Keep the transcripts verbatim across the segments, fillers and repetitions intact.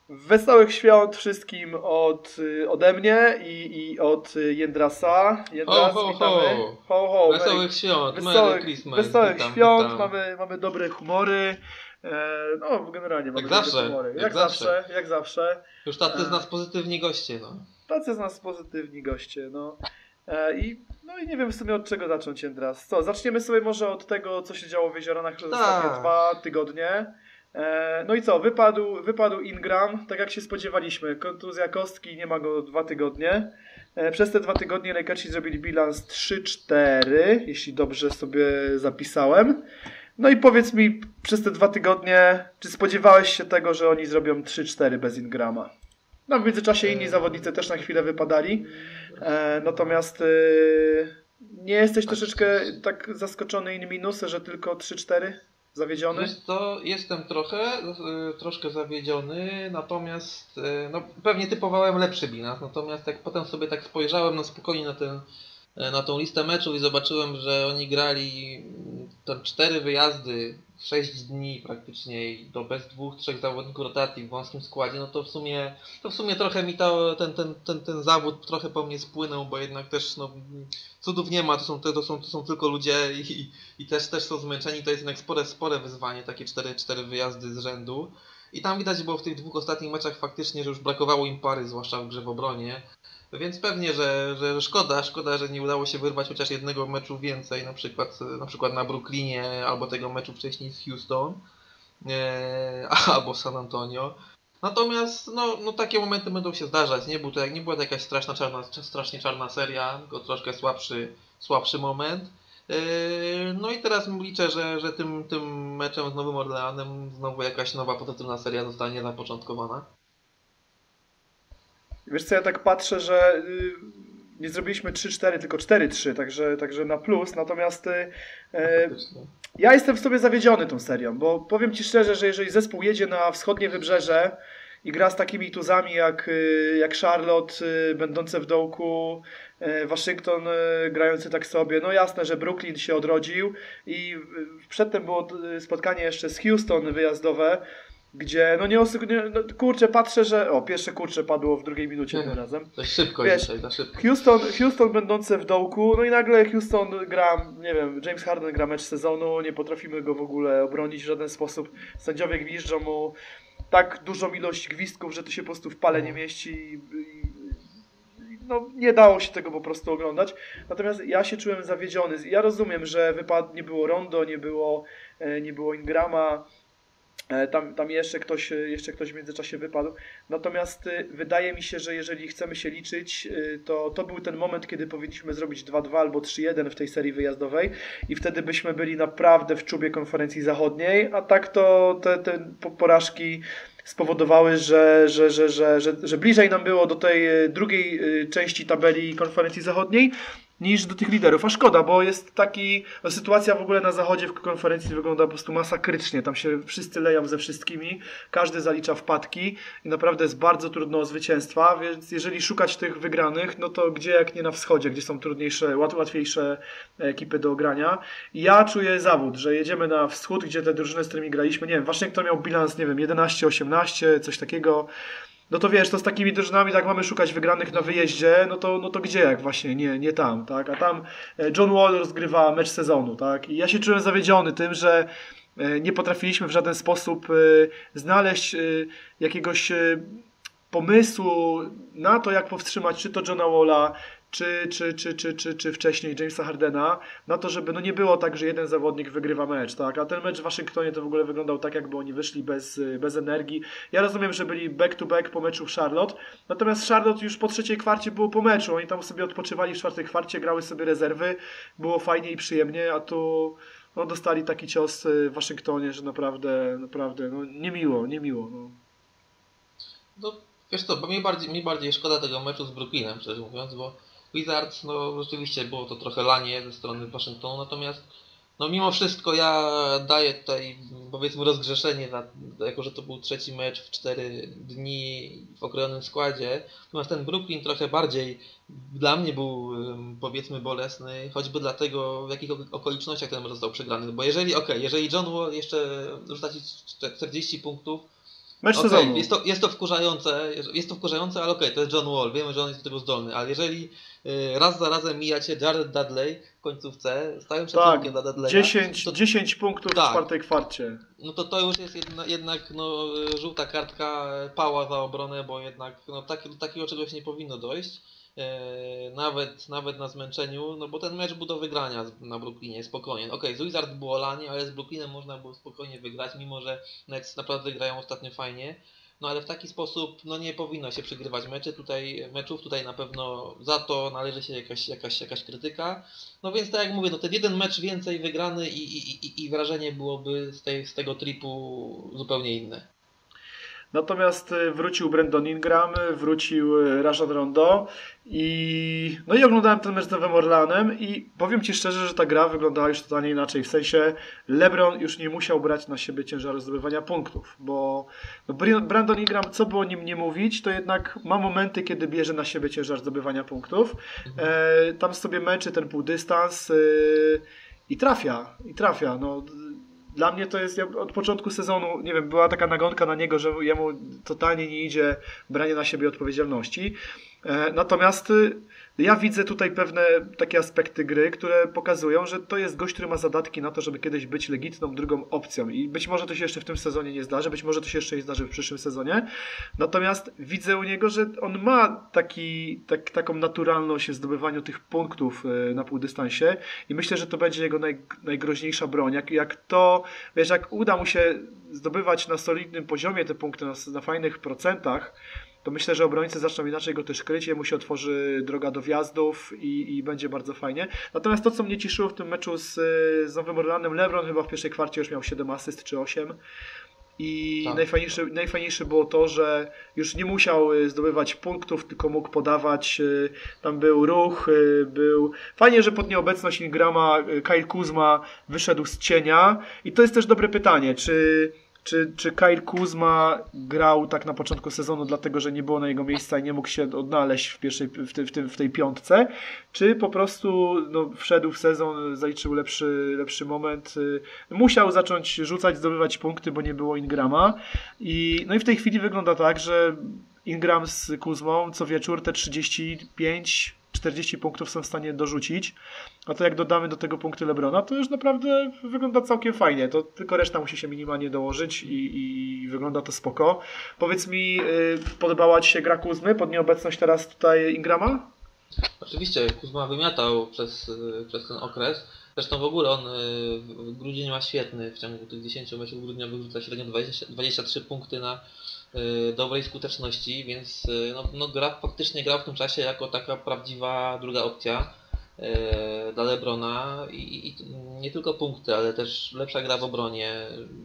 Wesołych świąt wszystkim od, ode mnie i, i od Jędrasa. Ho, Jędras, ho, witamy. ho! Ho, ho, Merry, Wesołych świąt, Merry wesołych, Christmas, wesołych witam, świąt, witam. mamy, mamy dobre humory. E, no, generalnie mamy Jak dobre zawsze, humory. jak Jak zawsze. zawsze, jak zawsze. Już tacy z E, nas pozytywni goście, no. tacy z nas pozytywni goście, no. E, i, no i nie wiem w sumie od czego zacząć, Jędras. Co, zaczniemy sobie może od tego, co się działo w Jezioranach przez ostatnie Tak. dwa tygodnie. E, No i co, wypadł, wypadł Ingram, tak jak się spodziewaliśmy. Kontuzja kostki, nie ma go dwa tygodnie. E, Przez te dwa tygodnie Lakersi zrobili bilans trzy cztery, jeśli dobrze sobie zapisałem. No i powiedz mi, przez te dwa tygodnie, czy spodziewałeś się tego, że oni zrobią trzy cztery bez Ingrama? No w międzyczasie inni zawodnicy też na chwilę wypadali. E, natomiast e, nie jesteś troszeczkę tak zaskoczony in minusy, że tylko trzy cztery? Zawiedziony? Wiesz co, jestem trochę, y, troszkę zawiedziony, natomiast y, no, pewnie typowałem lepszy bilans, natomiast jak potem sobie tak spojrzałem na spokojnie na ten, y, na tą listę meczów i zobaczyłem, że oni grali mm, tam cztery wyjazdy, sześć dni praktycznie i to bez dwóch, trzech zawodników rotacji w wąskim składzie, no to w sumie, to w sumie trochę mi to, ten, ten, ten, ten zawód trochę po mnie spłynął, bo jednak też no, cudów nie ma, to są, to są, to są tylko ludzie i, i też, też są zmęczeni, to jest jednak spore, spore wyzwanie, takie cztery, cztery wyjazdy z rzędu. I tam widać było w tych dwóch ostatnich meczach faktycznie, że już brakowało im pary, zwłaszcza w grze w obronie. Więc pewnie, że, że szkoda, szkoda, że nie udało się wyrwać chociaż jednego meczu więcej, na przykład, na przykład na Brooklynie, albo tego meczu wcześniej z Houston, e, albo San Antonio. Natomiast no, no takie momenty będą się zdarzać, nie, Był to, nie była to jakaś straszna, czarna, strasznie czarna seria, tylko troszkę słabszy, słabszy moment. Yy, No i teraz liczę, że, że tym, tym meczem z Nowym Orleanem znowu jakaś nowa pozytywna seria zostanie zapoczątkowana. Wiesz co, ja tak patrzę, że y, nie zrobiliśmy trzy cztery, tylko cztery trzy, także, także na plus. Natomiast y, e, Faktycznie. ja jestem w sobie zawiedziony tą serią, bo powiem Ci szczerze, że jeżeli zespół jedzie na wschodnie wybrzeże i gra z takimi tuzami jak, y, jak Charlotte, y, będące w dołku, y, Waszyngton y, grający tak sobie, no jasne, że Brooklyn się odrodził i y, przedtem było y, spotkanie jeszcze z Houston wyjazdowe, gdzie, no nie, osy- nie no, kurczę, patrzę, że, o, pierwsze kurczę padło w drugiej minucie tym razem. Dość szybko Wiesz, dzisiaj, za szybko. Houston, Houston będące w dołku, no i nagle Houston gra, nie wiem, James Harden gra mecz sezonu, nie potrafimy go w ogóle obronić w żaden sposób. Sędziowie gwiżdżą mu tak dużą ilość gwizdków, że to się po prostu w pale nie mieści i, i, i no nie dało się tego po prostu oglądać. Natomiast ja się czułem zawiedziony. Ja rozumiem, że wypad nie było Rondo, nie było, e, nie było Ingrama. E, Tam, tam jeszcze ktoś, jeszcze ktoś w międzyczasie wypadł. Natomiast y, wydaje mi się, że jeżeli chcemy się liczyć, y, to to był ten moment, kiedy powinniśmy zrobić dwa dwa albo trzy jeden w tej serii wyjazdowej i wtedy byśmy byli naprawdę w czubie konferencji zachodniej, a tak to te, te po- porażki spowodowały, że, że, że, że, że, że bliżej nam było do tej y, drugiej y, części tabeli konferencji zachodniej niż do tych liderów. A szkoda, bo jest taki... No, sytuacja w ogóle na zachodzie w konferencji wygląda po prostu masakrycznie. Tam się wszyscy leją ze wszystkimi, każdy zalicza wpadki i naprawdę jest bardzo trudno o zwycięstwa, więc jeżeli szukać tych wygranych, no to gdzie jak nie na wschodzie, gdzie są trudniejsze, łat, łatwiejsze ekipy do grania. I ja czuję zawód, że jedziemy na wschód, gdzie te drużyny, z którymi graliśmy, nie wiem, Waszyngton miał bilans, nie wiem, jedenaście osiemnaście, coś takiego. No to wiesz, to z takimi drużynami, tak mamy szukać wygranych na wyjeździe, no to, no to gdzie jak właśnie, nie, nie tam, tak? A tam e, John Wall rozgrywa mecz sezonu, tak? I ja się czułem zawiedziony tym, że e, nie potrafiliśmy w żaden sposób e, znaleźć e, jakiegoś e, pomysłu na to, jak powstrzymać czy to Johna Walla, czy, czy, czy, czy, czy, czy wcześniej Jamesa Hardena, na to, żeby no nie było tak, że jeden zawodnik wygrywa mecz, tak? A ten mecz w Waszyngtonie to w ogóle wyglądał tak, jakby oni wyszli bez, bez energii. Ja rozumiem, że byli back to back po meczu w Charlotte, natomiast Charlotte już po trzeciej kwarcie było po meczu, oni tam sobie odpoczywali w czwartej kwarcie, grały sobie rezerwy, było fajnie i przyjemnie, a tu no, dostali taki cios w Waszyngtonie, że naprawdę, naprawdę, no niemiło, niemiło, no. No, wiesz co, bo mi bardziej, mi bardziej szkoda tego meczu z Brooklynem, szczerze mówiąc, bo Wizards, no rzeczywiście było to trochę lanie ze strony Waszyngtonu, natomiast no mimo wszystko ja daję tutaj powiedzmy rozgrzeszenie, na, jako że to był trzeci mecz w cztery dni w okrojonym składzie, natomiast ten Brooklyn trochę bardziej dla mnie był ym, powiedzmy bolesny, choćby dlatego w jakich okolicznościach ten mecz został przegrany, bo jeżeli, okej, okay, jeżeli John Wall jeszcze rzuca ci czterdzieści punktów, Mecz okay, sezonu. Jest to, jest to wkurzające, jest to wkurzające, ale okej, okay, to jest John Wall, wiemy, że on jest do tego zdolny, ale jeżeli y, raz za razem mija cię Jared Dudley w końcówce, z całym szacunkiem tak, dla Dudleya, dziesięć, to, dziesięć punktów tak, w czwartej kwarcie. No to to już jest jedna, jednak no, żółta kartka, pała za obronę, bo jednak no, taki, do takiego czegoś nie powinno dojść. E, nawet, nawet na zmęczeniu, no bo ten mecz był do wygrania na Brooklynie, spokojnie. Okej, okay, z Wizards było lanie, ale z Brooklynem można było spokojnie wygrać, mimo że Nets naprawdę grają ostatnio fajnie. No ale w taki sposób no nie powinno się przegrywać meczy tutaj, meczów, tutaj na pewno za to należy się jakaś, jakaś, jakaś krytyka. No więc tak jak mówię, no ten jeden mecz więcej wygrany i, i, i, i wrażenie byłoby z, tej, z tego tripu zupełnie inne. Natomiast wrócił Brandon Ingram, wrócił Rajon Rondo i no i oglądałem ten mecz z Nowym Orleanem i powiem Ci szczerze, że ta gra wyglądała już totalnie inaczej. W sensie LeBron już nie musiał brać na siebie ciężaru zdobywania punktów, bo no Brandon Ingram, co by o nim nie mówić, to jednak ma momenty, kiedy bierze na siebie ciężar zdobywania punktów. Mhm. E, tam sobie męczy ten półdystans e, i trafia, i trafia. No, dla mnie to jest, ja od początku sezonu, nie wiem, była taka nagonka na niego, że jemu totalnie nie idzie branie na siebie odpowiedzialności. E, natomiast ja widzę tutaj pewne takie aspekty gry, które pokazują, że to jest gość, który ma zadatki na to, żeby kiedyś być legitną drugą opcją. I być może to się jeszcze w tym sezonie nie zdarzy, być może to się jeszcze nie zdarzy w przyszłym sezonie. Natomiast widzę u niego, że on ma taki, tak, taką naturalność w zdobywaniu tych punktów na półdystansie i myślę, że to będzie jego naj, najgroźniejsza broń. Jak, jak to, wiesz, jak uda mu się zdobywać na solidnym poziomie te punkty, na, na fajnych procentach, to myślę, że obrońcy zaczną inaczej go też kryć, jemu się otworzy droga do wjazdów i, i będzie bardzo fajnie. Natomiast to, co mnie cieszyło w tym meczu z, z Nowym Orleanem, LeBron chyba w pierwszej kwarcie już miał siedem asyst czy osiem. I tak. najfajniejsze, najfajniejsze było to, że już nie musiał zdobywać punktów, tylko mógł podawać. Tam był ruch, był... Fajnie, że pod nieobecność Ingrama Kyle Kuzma wyszedł z cienia. I to jest też dobre pytanie, czy... Czy, czy Kyle Kuzma grał tak na początku sezonu dlatego, że nie było na jego miejsca i nie mógł się odnaleźć w, pierwszej, w, tej, w, tej, w tej piątce, czy po prostu no, wszedł w sezon, zaliczył lepszy, lepszy moment, musiał zacząć rzucać, zdobywać punkty, bo nie było Ingrama i, no i w tej chwili wygląda tak, że Ingram z Kuzmą co wieczór te trzydzieści pięć czterdzieści punktów są w stanie dorzucić, a to jak dodamy do tego punkty LeBrona, to już naprawdę wygląda całkiem fajnie, to tylko reszta musi się minimalnie dołożyć i, i wygląda to spoko. Powiedz mi, yy, podobała Ci się gra Kuzmy pod nieobecność teraz tutaj Ingrama? Oczywiście, Kuzma wymiatał przez, przez ten okres, zresztą w ogóle on w grudzień ma świetny, w ciągu tych dziesięciu meczów grudniowych rzuca średnio dwadzieścia, dwadzieścia trzy punkty na dobrej skuteczności, więc no, no gra, faktycznie grał w tym czasie jako taka prawdziwa druga opcja e, dla LeBrona i, i nie tylko punkty, ale też lepsza gra w obronie,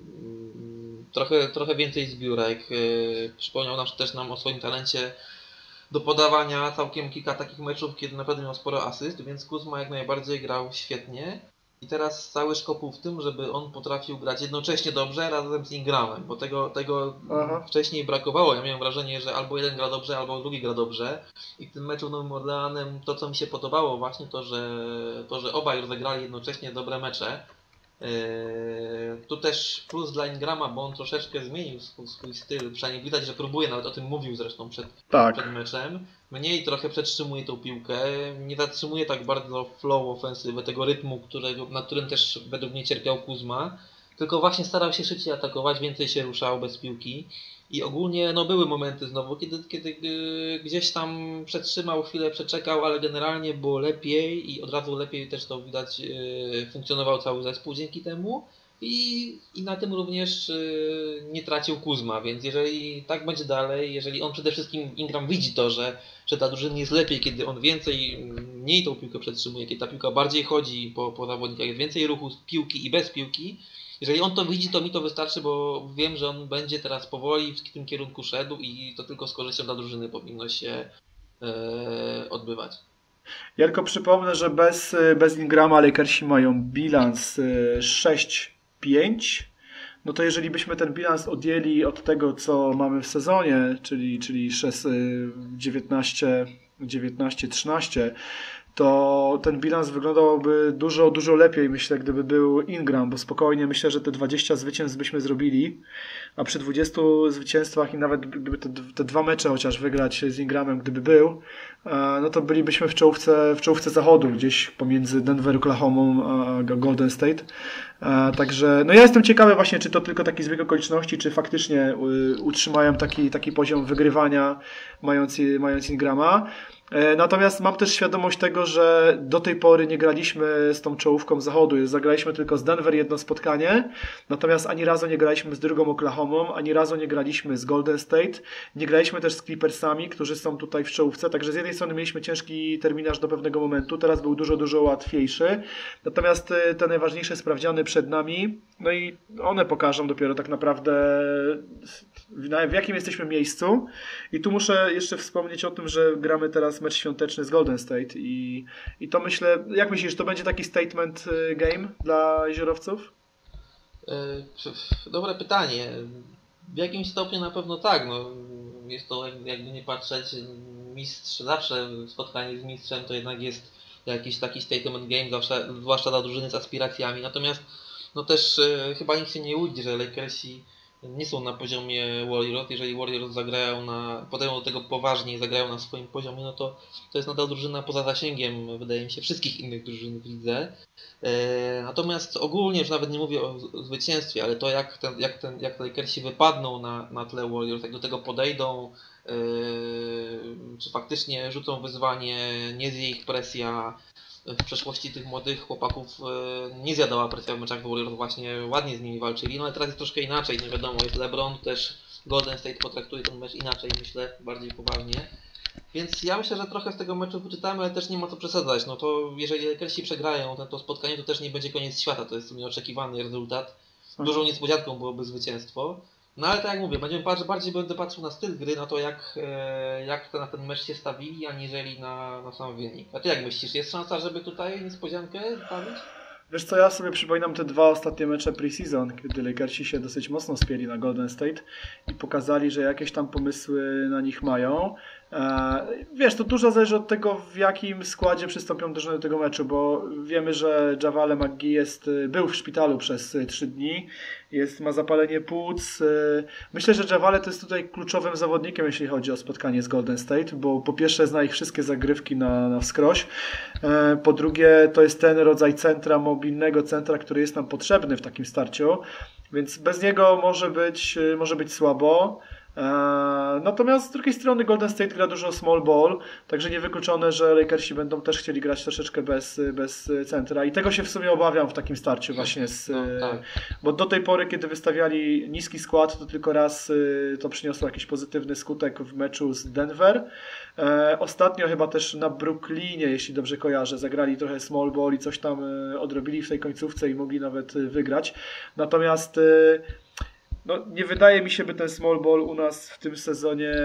trochę, trochę więcej zbiórek, e, przypomniał nam też nam o swoim talencie do podawania, całkiem kilka takich meczów, kiedy naprawdę miał sporo asyst, więc Kuzma jak najbardziej grał świetnie. I teraz cały szkopuł w tym, żeby on potrafił grać jednocześnie dobrze razem z Ingramem, bo tego, tego wcześniej brakowało. Ja miałem wrażenie, że albo jeden gra dobrze, albo drugi gra dobrze. I w tym meczu z Nowym Orleanem to, co mi się podobało właśnie, to, że, to, że obaj rozegrali jednocześnie dobre mecze. Yy, tu też plus dla Ingrama, bo on troszeczkę zmienił swój, swój styl, przynajmniej widać, że próbuje, nawet o tym mówił zresztą przed, tak. przed meczem. Mniej trochę przetrzymuje tą piłkę, nie zatrzymuje tak bardzo flow ofensywy, tego rytmu, którego, na którym też według mnie cierpiał Kuzma, tylko właśnie starał się szybciej atakować, więcej się ruszał bez piłki. I ogólnie no, były momenty znowu, kiedy, kiedy yy, gdzieś tam przetrzymał chwilę, przeczekał, ale generalnie było lepiej i od razu lepiej też to widać yy, funkcjonował cały zespół dzięki temu. I, i na tym również yy, nie tracił Kuzma, więc jeżeli tak będzie dalej, jeżeli on przede wszystkim Ingram widzi to, że, że ta drużyna jest lepiej, kiedy on więcej, mniej tą piłkę przetrzymuje, kiedy ta piłka bardziej chodzi po, po zawodnikach, jest więcej ruchu z piłki i bez piłki, jeżeli on to widzi, to mi to wystarczy, bo wiem, że on będzie teraz powoli w tym kierunku szedł i to tylko z korzyścią dla drużyny powinno się e, odbywać. Ja tylko przypomnę, że bez, bez Ingrama Lakersi mają bilans sześć pięć. No to jeżeli byśmy ten bilans odjęli od tego, co mamy w sezonie, czyli, czyli dziewiętnaście trzynaście, to ten bilans wyglądałby dużo, dużo lepiej, myślę, gdyby był Ingram, bo spokojnie myślę, że te dwadzieścia zwycięstw byśmy zrobili, a przy dwudziestu zwycięstwach i nawet gdyby te, te dwa mecze chociaż wygrać z Ingramem, gdyby był, no to bylibyśmy w czołówce, w czołówce zachodu, gdzieś pomiędzy Denver, Oklahomą a Golden State. Także no ja jestem ciekawy właśnie, czy to tylko taki zbieg okoliczności, czy faktycznie utrzymają taki, taki poziom wygrywania mając, mając Ingrama. Natomiast mam też świadomość tego, że do tej pory nie graliśmy z tą czołówką zachodu. Zagraliśmy tylko z Denver jedno spotkanie, natomiast ani razu nie graliśmy z drugą Oklahomą, ani razu nie graliśmy z Golden State, nie graliśmy też z Clippersami, którzy są tutaj w czołówce, także z jednej strony mieliśmy ciężki terminarz do pewnego momentu, teraz był dużo, dużo łatwiejszy, natomiast te najważniejsze sprawdziany przed nami, no i one pokażą dopiero tak naprawdę w jakim jesteśmy miejscu. I tu muszę jeszcze wspomnieć o tym, że gramy teraz mecz świąteczny z Golden State i, i to myślę, jak myślisz, to będzie taki statement game dla jeziorowców? Dobre pytanie. W jakimś stopniu na pewno tak. No, jest to, jakby nie patrzeć, mistrz, zawsze spotkanie z mistrzem to jednak jest jakiś taki statement game, zawsze, zwłaszcza dla drużyny z aspiracjami. Natomiast no też e, chyba nikt się nie łudzi, że Lakersi nie są na poziomie Warriors. Jeżeli Warriors zagrają na, podejmą do tego poważnie i zagrają na swoim poziomie, no to to jest nadal drużyna poza zasięgiem, wydaje mi się, wszystkich innych drużyn w lidze. E, natomiast ogólnie, już nawet nie mówię o zwycięstwie, ale to jak ten, jak ten, jak Lakersi wypadną na, na tle Warriors, jak do tego podejdą, e, czy faktycznie rzucą wyzwanie, nie zje ich presja. W przeszłości tych młodych chłopaków nie zjadała presja w meczach Warriors, właśnie ładnie z nimi walczyli, no ale teraz jest troszkę inaczej, nie wiadomo, jest LeBron, też Golden State potraktuje ten mecz inaczej, myślę, bardziej poważnie. Więc ja myślę, że trochę z tego meczu wyczytamy, ale też nie ma co przesadzać. No to jeżeli Lakersi przegrają to, to spotkanie, to też nie będzie koniec świata, to jest w sumie oczekiwany rezultat. Dużą niespodzianką byłoby zwycięstwo. No ale tak jak mówię, będziemy patrzeć, bardziej będę patrzył na styl gry, na to jak, jak na ten mecz się stawili, aniżeli na, na sam wynik. A ty jak myślisz, jest szansa, żeby tutaj niespodziankę stawić? Wiesz co, ja sobie przypominam te dwa ostatnie mecze pre-season, kiedy Lakersi się dosyć mocno spieli na Golden State i pokazali, że jakieś tam pomysły na nich mają. Wiesz, to dużo zależy od tego, w jakim składzie przystąpią drużyny do tego meczu, bo wiemy, że Javale McGee jest, był w szpitalu przez trzy dni, jest, ma zapalenie płuc. Myślę, że Javale to jest tutaj kluczowym zawodnikiem, jeśli chodzi o spotkanie z Golden State, bo po pierwsze zna ich wszystkie zagrywki na, na wskroś, po drugie to jest ten rodzaj centra, mobilnego centra, który jest nam potrzebny w takim starciu, więc bez niego może być, może być słabo. Natomiast z drugiej strony Golden State gra dużo small ball, także niewykluczone, że Lakersi będą też chcieli grać troszeczkę bez, bez centra i tego się w sumie obawiam w takim starciu właśnie, z, no, tak. Bo do tej pory, kiedy wystawiali niski skład, to tylko raz to przyniosło jakiś pozytywny skutek w meczu z Denver. Ostatnio chyba też na Brooklynie, jeśli dobrze kojarzę, zagrali trochę small ball i coś tam odrobili w tej końcówce i mogli nawet wygrać. Natomiast no, nie wydaje mi się, by ten small ball u nas w tym sezonie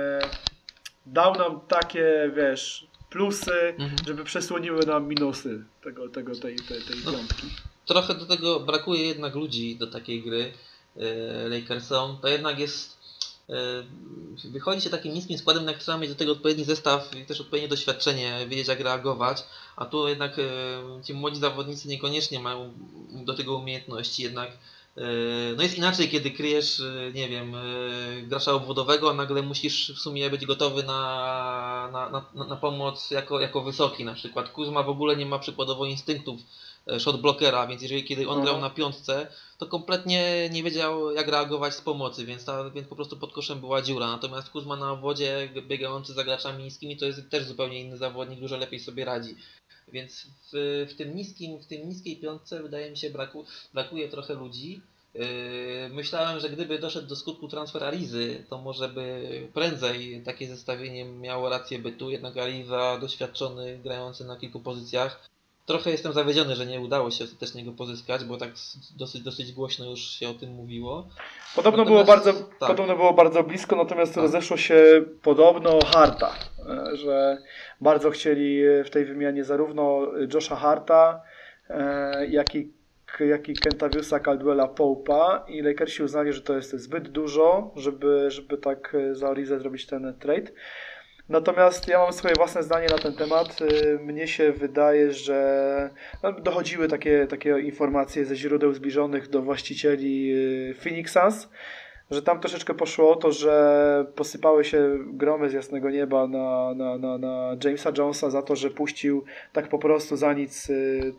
dał nam takie, wiesz, plusy, mhm. żeby przesłoniły nam minusy tego, tego, tej, tej, tej no, piątki. Trochę do tego brakuje jednak ludzi do takiej gry yy, Lakersom. To jednak jest yy, wychodzi się takim niskim składem, jak trzeba mieć do tego odpowiedni zestaw i też odpowiednie doświadczenie, wiedzieć jak reagować, a tu jednak yy, ci młodzi zawodnicy niekoniecznie mają do tego umiejętności, jednak no jest inaczej, kiedy kryjesz, nie wiem, gracza obwodowego, a nagle musisz w sumie być gotowy na, na, na, na pomoc jako, jako wysoki. Na przykład Kuzma w ogóle nie ma przykładowo instynktów shot blockera, więc jeżeli kiedy on grał na piątce, to kompletnie nie wiedział jak reagować z pomocy, więc, ta, więc po prostu pod koszem była dziura. Natomiast Kuzma na obwodzie biegający za graczami niskimi to jest też zupełnie inny zawodnik, dużo lepiej sobie radzi. Więc w, w, tym niskim, w tym niskiej piątce wydaje mi się braku, brakuje trochę ludzi. Yy, myślałem, że gdyby doszedł do skutku transfer Arizy, to może by prędzej takie zestawienie miało rację bytu, jednak Ariza doświadczony, grający na kilku pozycjach. Trochę jestem zawiedziony, że nie udało się ostatecznie go pozyskać, bo tak dosyć, dosyć głośno już się o tym mówiło. Podobno, było bardzo, tak. podobno było bardzo blisko, natomiast tak. rozeszło się podobno Harta, że bardzo chcieli w tej wymianie zarówno Josha Harta, jak i, jak i Kentaviusa Caldwella Pope'a i Lakersi uznali, że to jest zbyt dużo, żeby, żeby tak za Arizę zrobić ten trade. Natomiast ja mam swoje własne zdanie na ten temat. Mnie się wydaje, że no, dochodziły takie, takie informacje ze źródeł zbliżonych do właścicieli Phoenix Suns, że tam troszeczkę poszło o to, że posypały się gromy z jasnego nieba na, na, na, na Jamesa Jonesa za to, że puścił tak po prostu za nic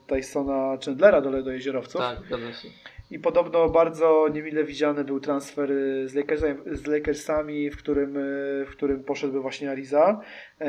Tysona Chandlera do, do jeziorowców. Tak, zgadza się. I podobno bardzo niemile widziany był transfer z, Lakers, z Lakersami, w którym, w którym poszedłby właśnie Ariza.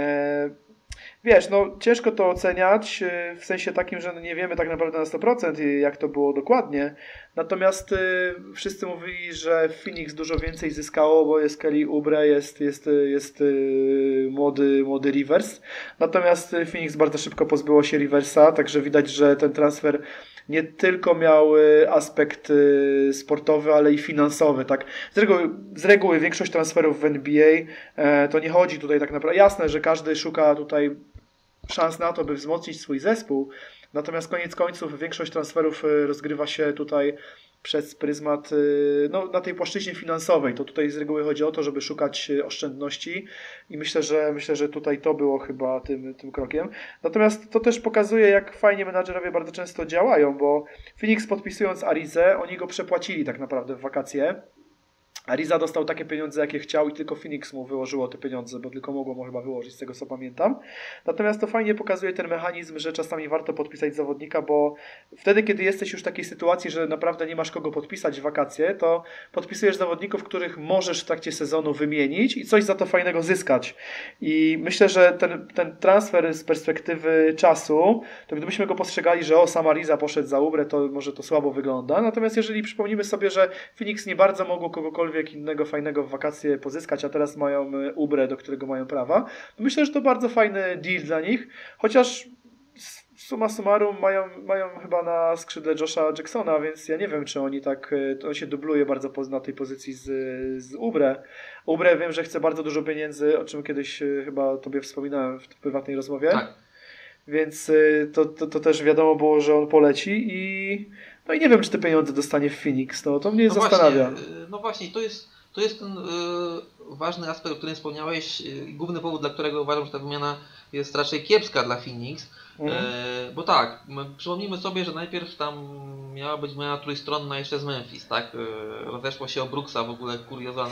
E, wiesz, no ciężko to oceniać, w sensie takim, że nie wiemy tak naprawdę na sto procent jak to było dokładnie. Natomiast y, wszyscy mówili, że Phoenix dużo więcej zyskało, bo jest Kelly Oubre, jest, jest, jest y, młody, młody Rivers. Natomiast Phoenix bardzo szybko pozbyło się Riversa, także widać, że ten transfer nie tylko miał aspekt sportowy, ale i finansowy. Tak? Z, reguły, z reguły większość transferów w N B A to nie chodzi tutaj tak naprawdę. Jasne, że każdy szuka tutaj szans na to, by wzmocnić swój zespół. Natomiast koniec końców większość transferów rozgrywa się tutaj przez pryzmat, no, na tej płaszczyźnie finansowej. To tutaj z reguły chodzi o to, żeby szukać oszczędności i myślę, że myślę, że tutaj to było chyba tym, tym krokiem. Natomiast to też pokazuje, jak fajnie menadżerowie bardzo często działają, bo Phoenix, podpisując Arizę, oni go przepłacili tak naprawdę w wakacje. Ariza dostał takie pieniądze, jakie chciał i tylko Phoenix mu wyłożyło te pieniądze, bo tylko mogło mu chyba wyłożyć, z tego co pamiętam. Natomiast to fajnie pokazuje ten mechanizm, że czasami warto podpisać zawodnika, bo wtedy, kiedy jesteś już w takiej sytuacji, że naprawdę nie masz kogo podpisać w wakacje, to podpisujesz zawodników, których możesz w trakcie sezonu wymienić i coś za to fajnego zyskać. I myślę, że ten, ten transfer z perspektywy czasu, to gdybyśmy go postrzegali, że o, sam Ariza poszedł za Oubre, to może to słabo wygląda. Natomiast jeżeli przypomnimy sobie, że Phoenix nie bardzo mogło kogokolwiek innego fajnego w wakacje pozyskać, a teraz mają Oubre, do którego mają prawa. Myślę, że to bardzo fajny deal dla nich, chociaż summa summarum mają, mają chyba na skrzydle Josha Jacksona, więc ja nie wiem, czy oni tak, to on się dubluje bardzo na tej pozycji z, z Oubre. Oubre wiem, że chce bardzo dużo pieniędzy, o czym kiedyś chyba tobie wspominałem w prywatnej rozmowie. Tak. Więc to, to, to też wiadomo było, że on poleci i no i nie wiem, czy te pieniądze dostanie w Phoenix, no to mnie no zastanawia. Właśnie, no właśnie, to jest, to jest ten yy, ważny aspekt, o którym wspomniałeś, yy, główny powód, dla którego uważam, że ta wymiana jest raczej kiepska dla Phoenix, mhm. yy, bo tak, przypomnijmy sobie, że najpierw tam miała być wymiana trójstronna jeszcze z Memphis, tak, yy, rozeszło się o Brooksa, w ogóle kuriozalna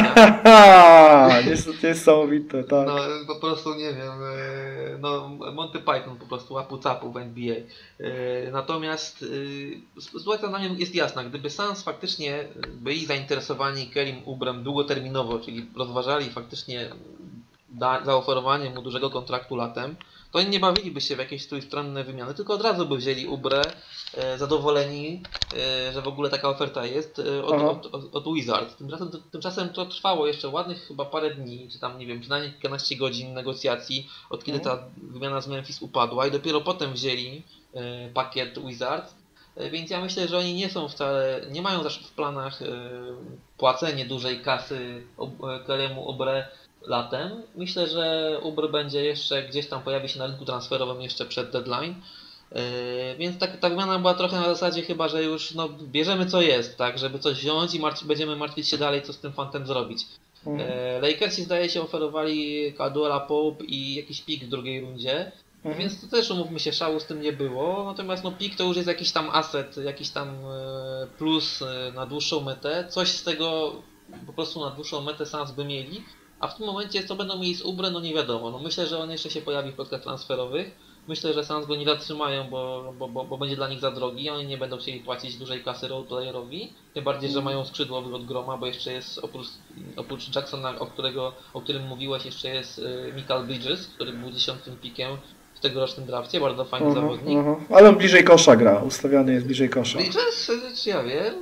sytuacja. Jest niesamowite, tak. No po prostu nie wiem, yy, no Monty Python po prostu łapu capu w N B A. Yy, natomiast yy, sytuacja dla mnie jest jasna, gdyby Suns faktycznie byli zainteresowani Kelim Oubrem długoterminowo, czyli rozważali faktycznie da, zaoferowanie mu dużego kontraktu latem, to oni nie bawiliby się w jakieś trójstronne wymiany, tylko od razu by wzięli Oubre, e, zadowoleni, e, że w ogóle taka oferta jest, e, od, od, od, od Wizards. Tymczasem, tymczasem to trwało jeszcze ładnych chyba parę dni, czy tam nie wiem, przynajmniej kilkanaście godzin negocjacji, od kiedy ta wymiana z Memphis upadła i dopiero potem wzięli e, pakiet Wizards. E, więc ja myślę, że oni nie są wcale, nie mają też w planach e, płacenie dużej kasy Kelemu Oubre latem. Myślę, że Oubre będzie jeszcze gdzieś tam, pojawi się na rynku transferowym jeszcze przed deadline. Yy, więc tak, ta wymiana była trochę na zasadzie chyba, że już no, bierzemy co jest, tak, żeby coś wziąć i martw, będziemy martwić się dalej, co z tym fantem zrobić. Mhm. Yy, Lakersi zdaje się oferowali Caldwella Pope i jakiś pik w drugiej rundzie. Mhm. Więc to też, umówmy się, szału z tym nie było. Natomiast no, pik to już jest jakiś tam asset, jakiś tam yy, plus yy, na dłuższą metę. Coś z tego po prostu na dłuższą metę Suns by mieli. A w tym momencie co będą mieli z Oubre, no nie wiadomo. No myślę, że on jeszcze się pojawi w plotkach transferowych. Myślę, że Suns go nie zatrzymają, bo, bo, bo, bo będzie dla nich za drogi. Oni nie będą chcieli płacić dużej kasy roleplayerowi. Tym bardziej, że mają skrzydłowych od groma, bo jeszcze jest oprócz, oprócz Jacksona, o, którego, o którym mówiłeś, jeszcze jest y, Mikal Bridges, który był dziesiątym pikiem w tegorocznym drafcie. Bardzo fajny uh-huh, zawodnik. Uh-huh. Ale on bliżej kosza gra, ustawiany jest bliżej kosza. Bridges, czy ja wiem...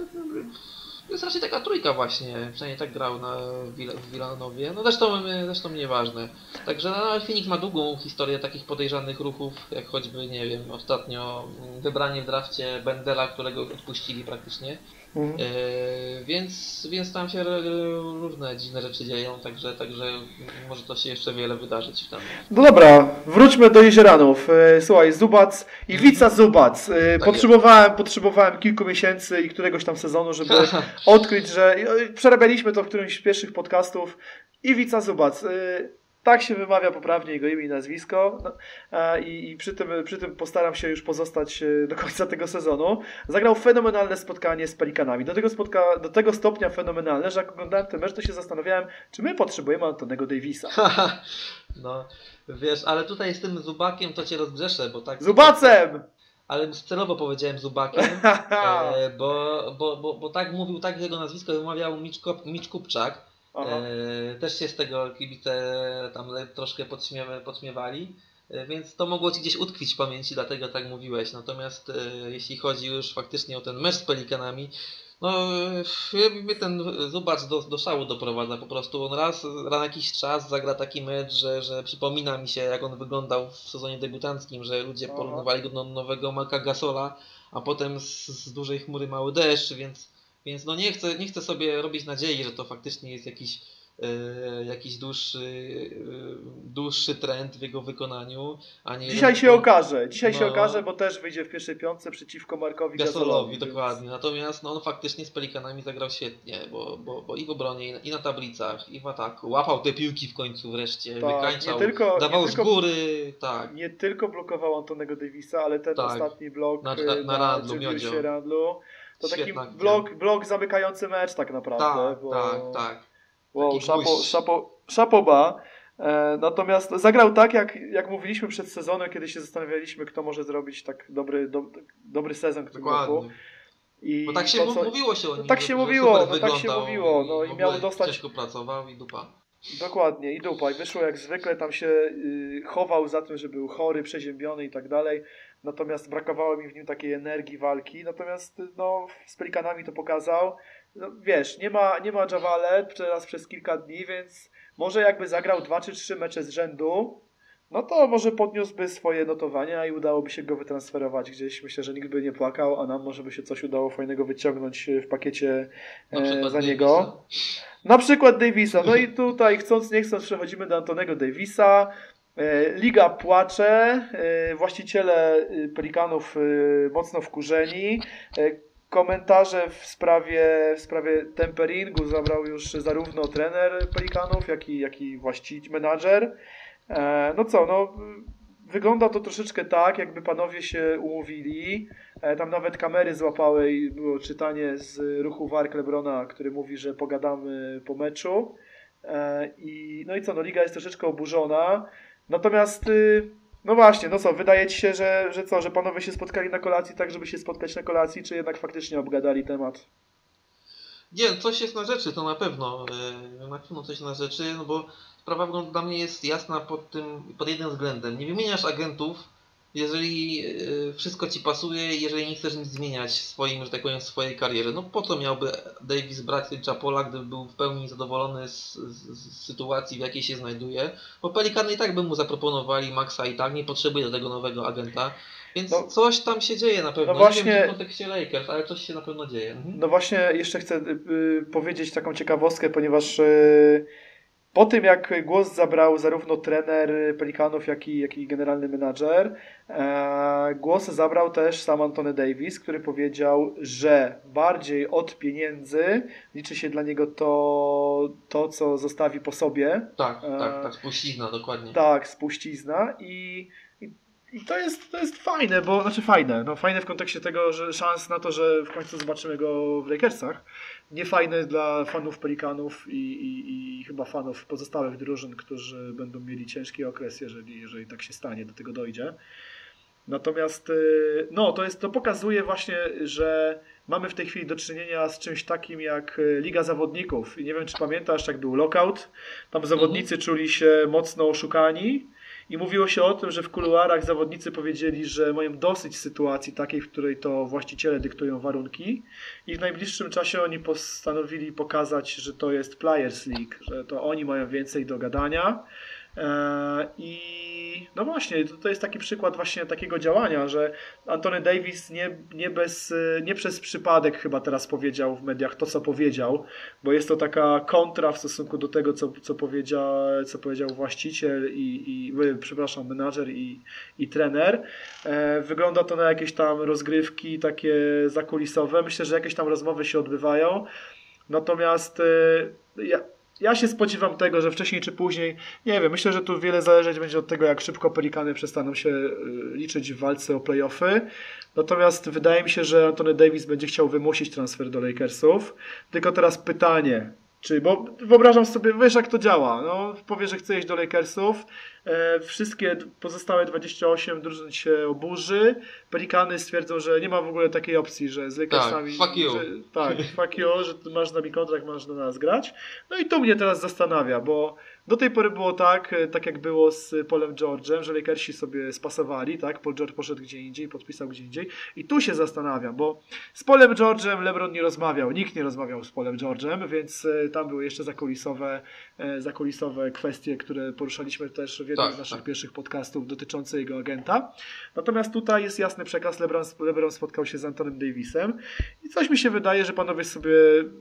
To jest raczej taka trójka właśnie, przynajmniej tak grał na w Villanowie, no zresztą, zresztą nieważne. Także no, Phoenix ma długą historię takich podejrzanych ruchów, jak choćby, nie wiem, ostatnio wybranie w drafcie Bendela, którego odpuścili praktycznie. Mhm. Yy, więc, więc tam się różne dziwne rzeczy dzieją, także, także może to się jeszcze wiele wydarzyć w tym. No dobra, wróćmy do Jezieranów. Słuchaj, Zubac, Iwica Zubac. Tak potrzebowałem, potrzebowałem kilku miesięcy i któregoś tam sezonu, żeby odkryć, że przerabialiśmy to w którymś z pierwszych podcastów. Iwica Zubac. tak się wymawia poprawnie jego imię i nazwisko no, a, i, i przy, tym, przy tym postaram się już pozostać do końca tego sezonu. Zagrał fenomenalne spotkanie z Pelikanami. Do tego, spotka, do tego stopnia fenomenalne, że jak oglądałem ten mecz, to się zastanawiałem, czy my potrzebujemy Antonego Davisa. No, wiesz, ale tutaj z tym Zubakiem to cię rozgrzeszę, bo tak... Zubacem! Ale celowo powiedziałem Zubakiem, e, bo, bo, bo, bo tak mówił, tak jego nazwisko wymawiał Micz, Micz Kupczak. E, też się z tego kibice tam troszkę podśmiewa, podśmiewali, e, więc to mogło ci gdzieś utkwić w pamięci, dlatego tak mówiłeś. Natomiast e, jeśli chodzi już faktycznie o ten mecz z Pelikanami, no mnie ten Zubacz do, do szału doprowadza po prostu. On raz, raz na jakiś czas zagra taki mecz, że, że przypomina mi się, jak on wyglądał w sezonie debiutanckim, że ludzie porównywali go do nowego Marca Gasola, a potem z, z dużej chmury mały deszcz, więc, więc no nie chcę, nie chcę sobie robić nadziei, że to faktycznie jest jakiś Yy, jakiś dłuższy, yy, dłuższy trend w jego wykonaniu. A nie Dzisiaj jeden... się okaże, dzisiaj no, się okaże, bo też wyjdzie w pierwszej piątce przeciwko Markowi Gasolowi. Gasolowi, więc... dokładnie. Natomiast no, on faktycznie z Pelikanami zagrał świetnie, bo, bo, bo i w obronie, i na tablicach, i w ataku. Łapał te piłki w końcu wreszcie, tak, wykańczał, tylko, dawał z tylko, góry. Tak. Nie tylko blokował Antonego Davisa, ale ten tak. ostatni blok na, na, na, na Juliusie Randlu. To Świetna taki blok, blok zamykający mecz tak naprawdę. Tak, bo... tak, tak. Wow, szapo, szapo, szapoba. E, natomiast zagrał tak, jak, jak mówiliśmy przed sezonem, kiedy się zastanawialiśmy, kto może zrobić tak dobry, do, dobry sezon w tym roku. I bo tak się to, co... mówiło się o nim, tak się że, mówiło, że no tak się mówiło. No i, i miał dostać... Ciężko pracował i dupa. Dokładnie, i dupa. I wyszło jak zwykle, tam się y, chował za tym, że był chory, przeziębiony i tak dalej. Natomiast brakowało mi w nim takiej energii walki. Natomiast no, z Pelikanami to pokazał. No, wiesz, nie ma, nie ma Javale teraz przez kilka dni, więc może jakby zagrał dwa czy trzy mecze z rzędu, no to może podniósłby swoje notowania i udałoby się go wytransferować gdzieś. Myślę, że nikt by nie płakał, a nam może by się coś udało fajnego wyciągnąć w pakiecie e, za niego. Davisa. Na przykład Davisa. No i tutaj chcąc nie chcąc przechodzimy do Antonego Davisa. E, Liga płacze, e, właściciele Pelikanów e, mocno wkurzeni. E, Komentarze w sprawie, w sprawie temperingu zabrał już zarówno trener Pelikanów, jak i, jak i właściciel, menadżer. E, no co, no wygląda to troszeczkę tak, jakby panowie się umówili. E, tam nawet kamery złapały i było czytanie z ruchu Wark Lebrona, który mówi, że pogadamy po meczu. E, i, no i co, no liga jest troszeczkę oburzona. Natomiast... Y, No właśnie, no co, wydaje ci się, że, że co, że panowie się spotkali na kolacji tak, żeby się spotkać na kolacji, czy jednak faktycznie obgadali temat? Nie, coś jest na rzeczy, to na pewno. Na pewno coś na rzeczy, no bo sprawa dla mnie jest jasna pod tym, pod jednym względem. Nie wymieniasz agentów, jeżeli wszystko ci pasuje, jeżeli nie chcesz nic zmieniać w swoim, że tak powiem, w swojej karierze. No po co miałby Davis brać Chapola, gdyby był w pełni zadowolony z, z, z sytuacji, w jakiej się znajduje? Bo Pelikany i tak by mu zaproponowali Maxa i tak, nie potrzebuje do tego nowego agenta. Więc no, coś tam się dzieje na pewno. No właśnie, nie wiem, czy w kontekście Lakers, ale coś się na pewno dzieje. Mhm. No właśnie, jeszcze chcę y, powiedzieć taką ciekawostkę, ponieważ y, po tym jak głos zabrał zarówno trener Pelikanów, jak i, jak i generalny menadżer, e, głos zabrał też sam Anthony Davis, który powiedział, że bardziej od pieniędzy liczy się dla niego to, to co zostawi po sobie. Tak, e, tak, tak, spuścizna, dokładnie. Tak, spuścizna i I to jest, to jest fajne, bo znaczy fajne, no fajne w kontekście tego, że szans na to, że w końcu zobaczymy go w Lakersach. Nie fajne dla fanów Pelikanów i, i, i chyba fanów pozostałych drużyn, którzy będą mieli ciężki okres, jeżeli, jeżeli tak się stanie, do tego dojdzie. Natomiast no, to, jest, to pokazuje właśnie, że mamy w tej chwili do czynienia z czymś takim jak Liga Zawodników. I nie wiem, czy pamiętasz, jak był lockout. Tam zawodnicy mm. czuli się mocno oszukani. I mówiło się o tym, że w kuluarach zawodnicy powiedzieli, że mają dosyć sytuacji takiej, w której to właściciele dyktują warunki i w najbliższym czasie oni postanowili pokazać, że to jest Players League, że to oni mają więcej do gadania. I no właśnie, to jest taki przykład właśnie takiego działania, że Anthony Davis nie, nie, bez, nie przez przypadek chyba teraz powiedział w mediach to, co powiedział, bo jest to taka kontra w stosunku do tego, co, co, powiedział, co powiedział właściciel i, i przepraszam, menadżer i, i trener. Wygląda to na jakieś tam rozgrywki takie zakulisowe. Myślę, że jakieś tam rozmowy się odbywają. Natomiast ja ja się spodziewam tego, że wcześniej czy później, nie wiem, myślę, że tu wiele zależeć będzie od tego, jak szybko Pelicany przestaną się liczyć w walce o playoffy. Natomiast wydaje mi się, że Anthony Davis będzie chciał wymusić transfer do Lakersów. Tylko teraz pytanie, czy, bo wyobrażam sobie, wiesz jak to działa, no, powie, że chce iść do Lakersów, e, wszystkie pozostałe dwadzieścia osiem drużyn się oburzy, Pelicany stwierdzą, że nie ma w ogóle takiej opcji, że z Lakersami... Tak, fuck you. Że, tak, fuck you, że ty masz z nami kontrakt, masz do nas grać. No i to mnie teraz zastanawia, bo do tej pory było tak, tak jak było z Paulem George'em, że Lakersi sobie spasowali, tak, Paul George poszedł gdzie indziej, podpisał gdzie indziej i tu się zastanawiam, bo z Paulem George'em LeBron nie rozmawiał, nikt nie rozmawiał z Paulem George'em, więc tam były jeszcze zakulisowe, zakulisowe kwestie, które poruszaliśmy też w jednym tak, z naszych tak. pierwszych podcastów dotyczących jego agenta. Natomiast tutaj jest jasny przekaz, LeBron, LeBron spotkał się z Antonym Davisem i coś mi się wydaje, że panowie sobie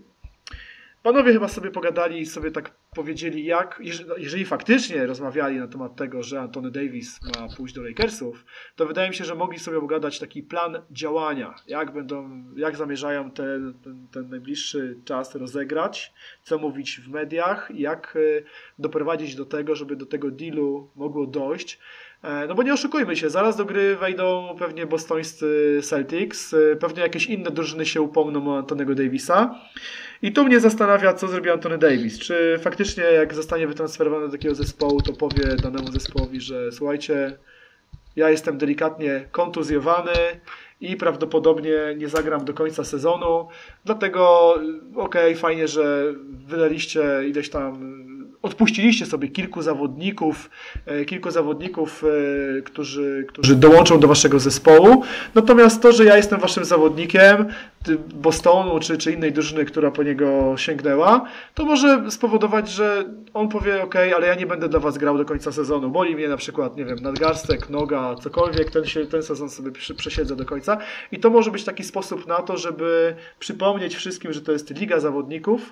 Panowie chyba sobie pogadali i sobie tak powiedzieli, jak, jeżeli faktycznie rozmawiali na temat tego, że Anthony Davis ma pójść do Lakersów, to wydaje mi się, że mogli sobie pogadać taki plan działania, jak będą, jak zamierzają ten, ten, ten najbliższy czas rozegrać, co mówić w mediach, jak doprowadzić do tego, żeby do tego dealu mogło dojść. No bo nie oszukujmy się, zaraz do gry wejdą pewnie bostońscy Celtics, pewnie jakieś inne drużyny się upomną o Antonego Davisa. I tu mnie zastanawia, co zrobi Anthony Davis. Czy faktycznie jak zostanie wytransferowany do takiego zespołu, to powie danemu zespołowi, że słuchajcie, ja jestem delikatnie kontuzjowany i prawdopodobnie nie zagram do końca sezonu, dlatego okej, okay, fajnie, że wydaliście ileś tam, odpuściliście sobie kilku zawodników, kilku zawodników, którzy, którzy dołączą do waszego zespołu, natomiast to, że ja jestem waszym zawodnikiem Bostonu czy, czy innej drużyny, która po niego sięgnęła, to może spowodować, że on powie, ok, ale ja nie będę dla was grał do końca sezonu, boli mnie na przykład, nie wiem, nadgarstek, noga, cokolwiek, ten, się, ten sezon sobie przesiedzę do końca i to może być taki sposób na to, żeby przypomnieć wszystkim, że to jest liga zawodników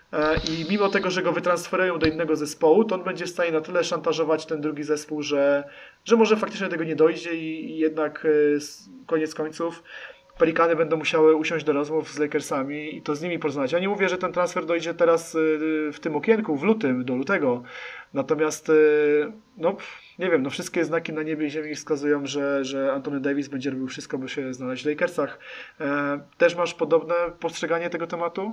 i mimo tego, że go wytransferują do innego zespołu, to on będzie w stanie na tyle szantażować ten drugi zespół, że, że może faktycznie do tego nie dojdzie i, i jednak koniec końców Pelicany będą musiały usiąść do rozmów z Lakersami i to z nimi porozmawiać. Ja nie mówię, że ten transfer dojdzie teraz w tym okienku, w lutym, do lutego. Natomiast, no nie wiem, no wszystkie znaki na niebie i ziemi wskazują, że, że Anthony Davis będzie robił wszystko, by się znaleźć w Lakersach. Też masz podobne postrzeganie tego tematu?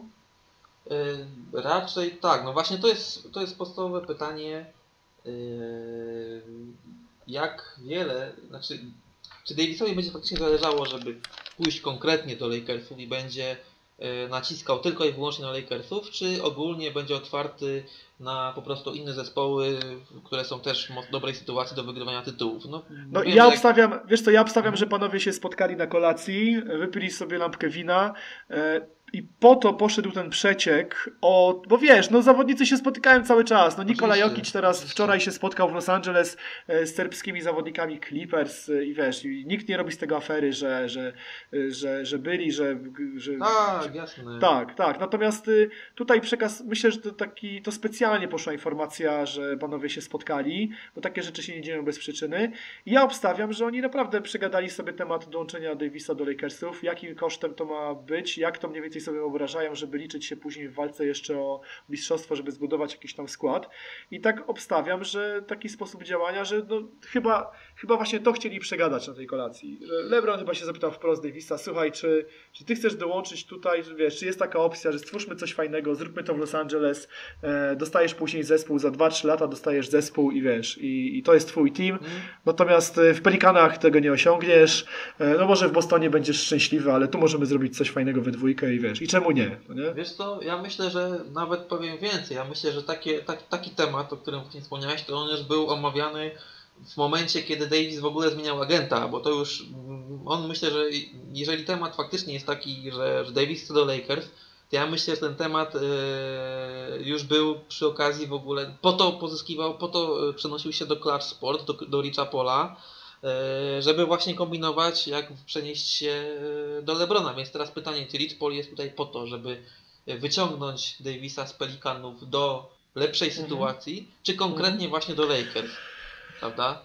Yy, raczej tak. No właśnie to jest, to jest podstawowe pytanie, yy, jak wiele, znaczy czy Davisowi będzie faktycznie zależało, żeby pójść konkretnie do Lakersów i będzie y, naciskał tylko i wyłącznie na Lakersów, czy ogólnie będzie otwarty na po prostu inne zespoły, które są też w dobrej sytuacji do wygrywania tytułów. No, no ja jak... obstawiam, wiesz co, ja obstawiam, że panowie się spotkali na kolacji, wypili sobie lampkę wina, y, i po to poszedł ten przeciek, o, bo wiesz, no zawodnicy się spotykają cały czas. No Nikola Jokic teraz oczywiście. Wczoraj się spotkał w Los Angeles z serbskimi zawodnikami Clippers i wiesz, i nikt nie robi z tego afery, że, że, że, że byli, że, że... Tak, jasne. Tak, tak. Natomiast tutaj przekaz, myślę, że to taki, to specjalnie poszła informacja, że panowie się spotkali, bo takie rzeczy się nie dzieją bez przyczyny. I ja obstawiam, że oni naprawdę przegadali sobie temat dołączenia Davisa do Lakersów, jakim kosztem to ma być, jak to mniej więcej sobie wyobrażają, żeby liczyć się później w walce jeszcze o mistrzostwo, żeby zbudować jakiś tam skład. I tak obstawiam, że taki sposób działania, że no, chyba, chyba właśnie to chcieli przegadać na tej kolacji. LeBron chyba się zapytał wprost Davisa, słuchaj, czy, czy ty chcesz dołączyć tutaj, wiesz, czy jest taka opcja, że stwórzmy coś fajnego, zróbmy to w Los Angeles, e, dostajesz później zespół, za dwa trzy lata dostajesz zespół i wiesz, i, i to jest twój team. Mm. Natomiast w Pelikanach tego nie osiągniesz, e, no może w Bostonie będziesz szczęśliwy, ale tu możemy zrobić coś fajnego we dwójkę i wiesz, i czemu nie? No nie? Wiesz co, ja myślę, że nawet powiem więcej. Ja myślę, że takie, tak, taki temat, o którym wcześniej wspomniałeś, to on już był omawiany w momencie, kiedy Davis w ogóle zmieniał agenta, bo to już, on myślę, że jeżeli temat faktycznie jest taki, że, że Davis chce do Lakers, to ja myślę, że ten temat yy, już był przy okazji w ogóle, po to pozyskiwał, po to przenosił się do Clutch Sport, do, do Richa Paula, żeby właśnie kombinować, jak przenieść się do LeBrona. Więc teraz pytanie, czy Rich Paul jest tutaj po to, żeby wyciągnąć Davisa z Pelikanów do lepszej mhm. sytuacji, czy konkretnie mhm. właśnie do Lakers, prawda?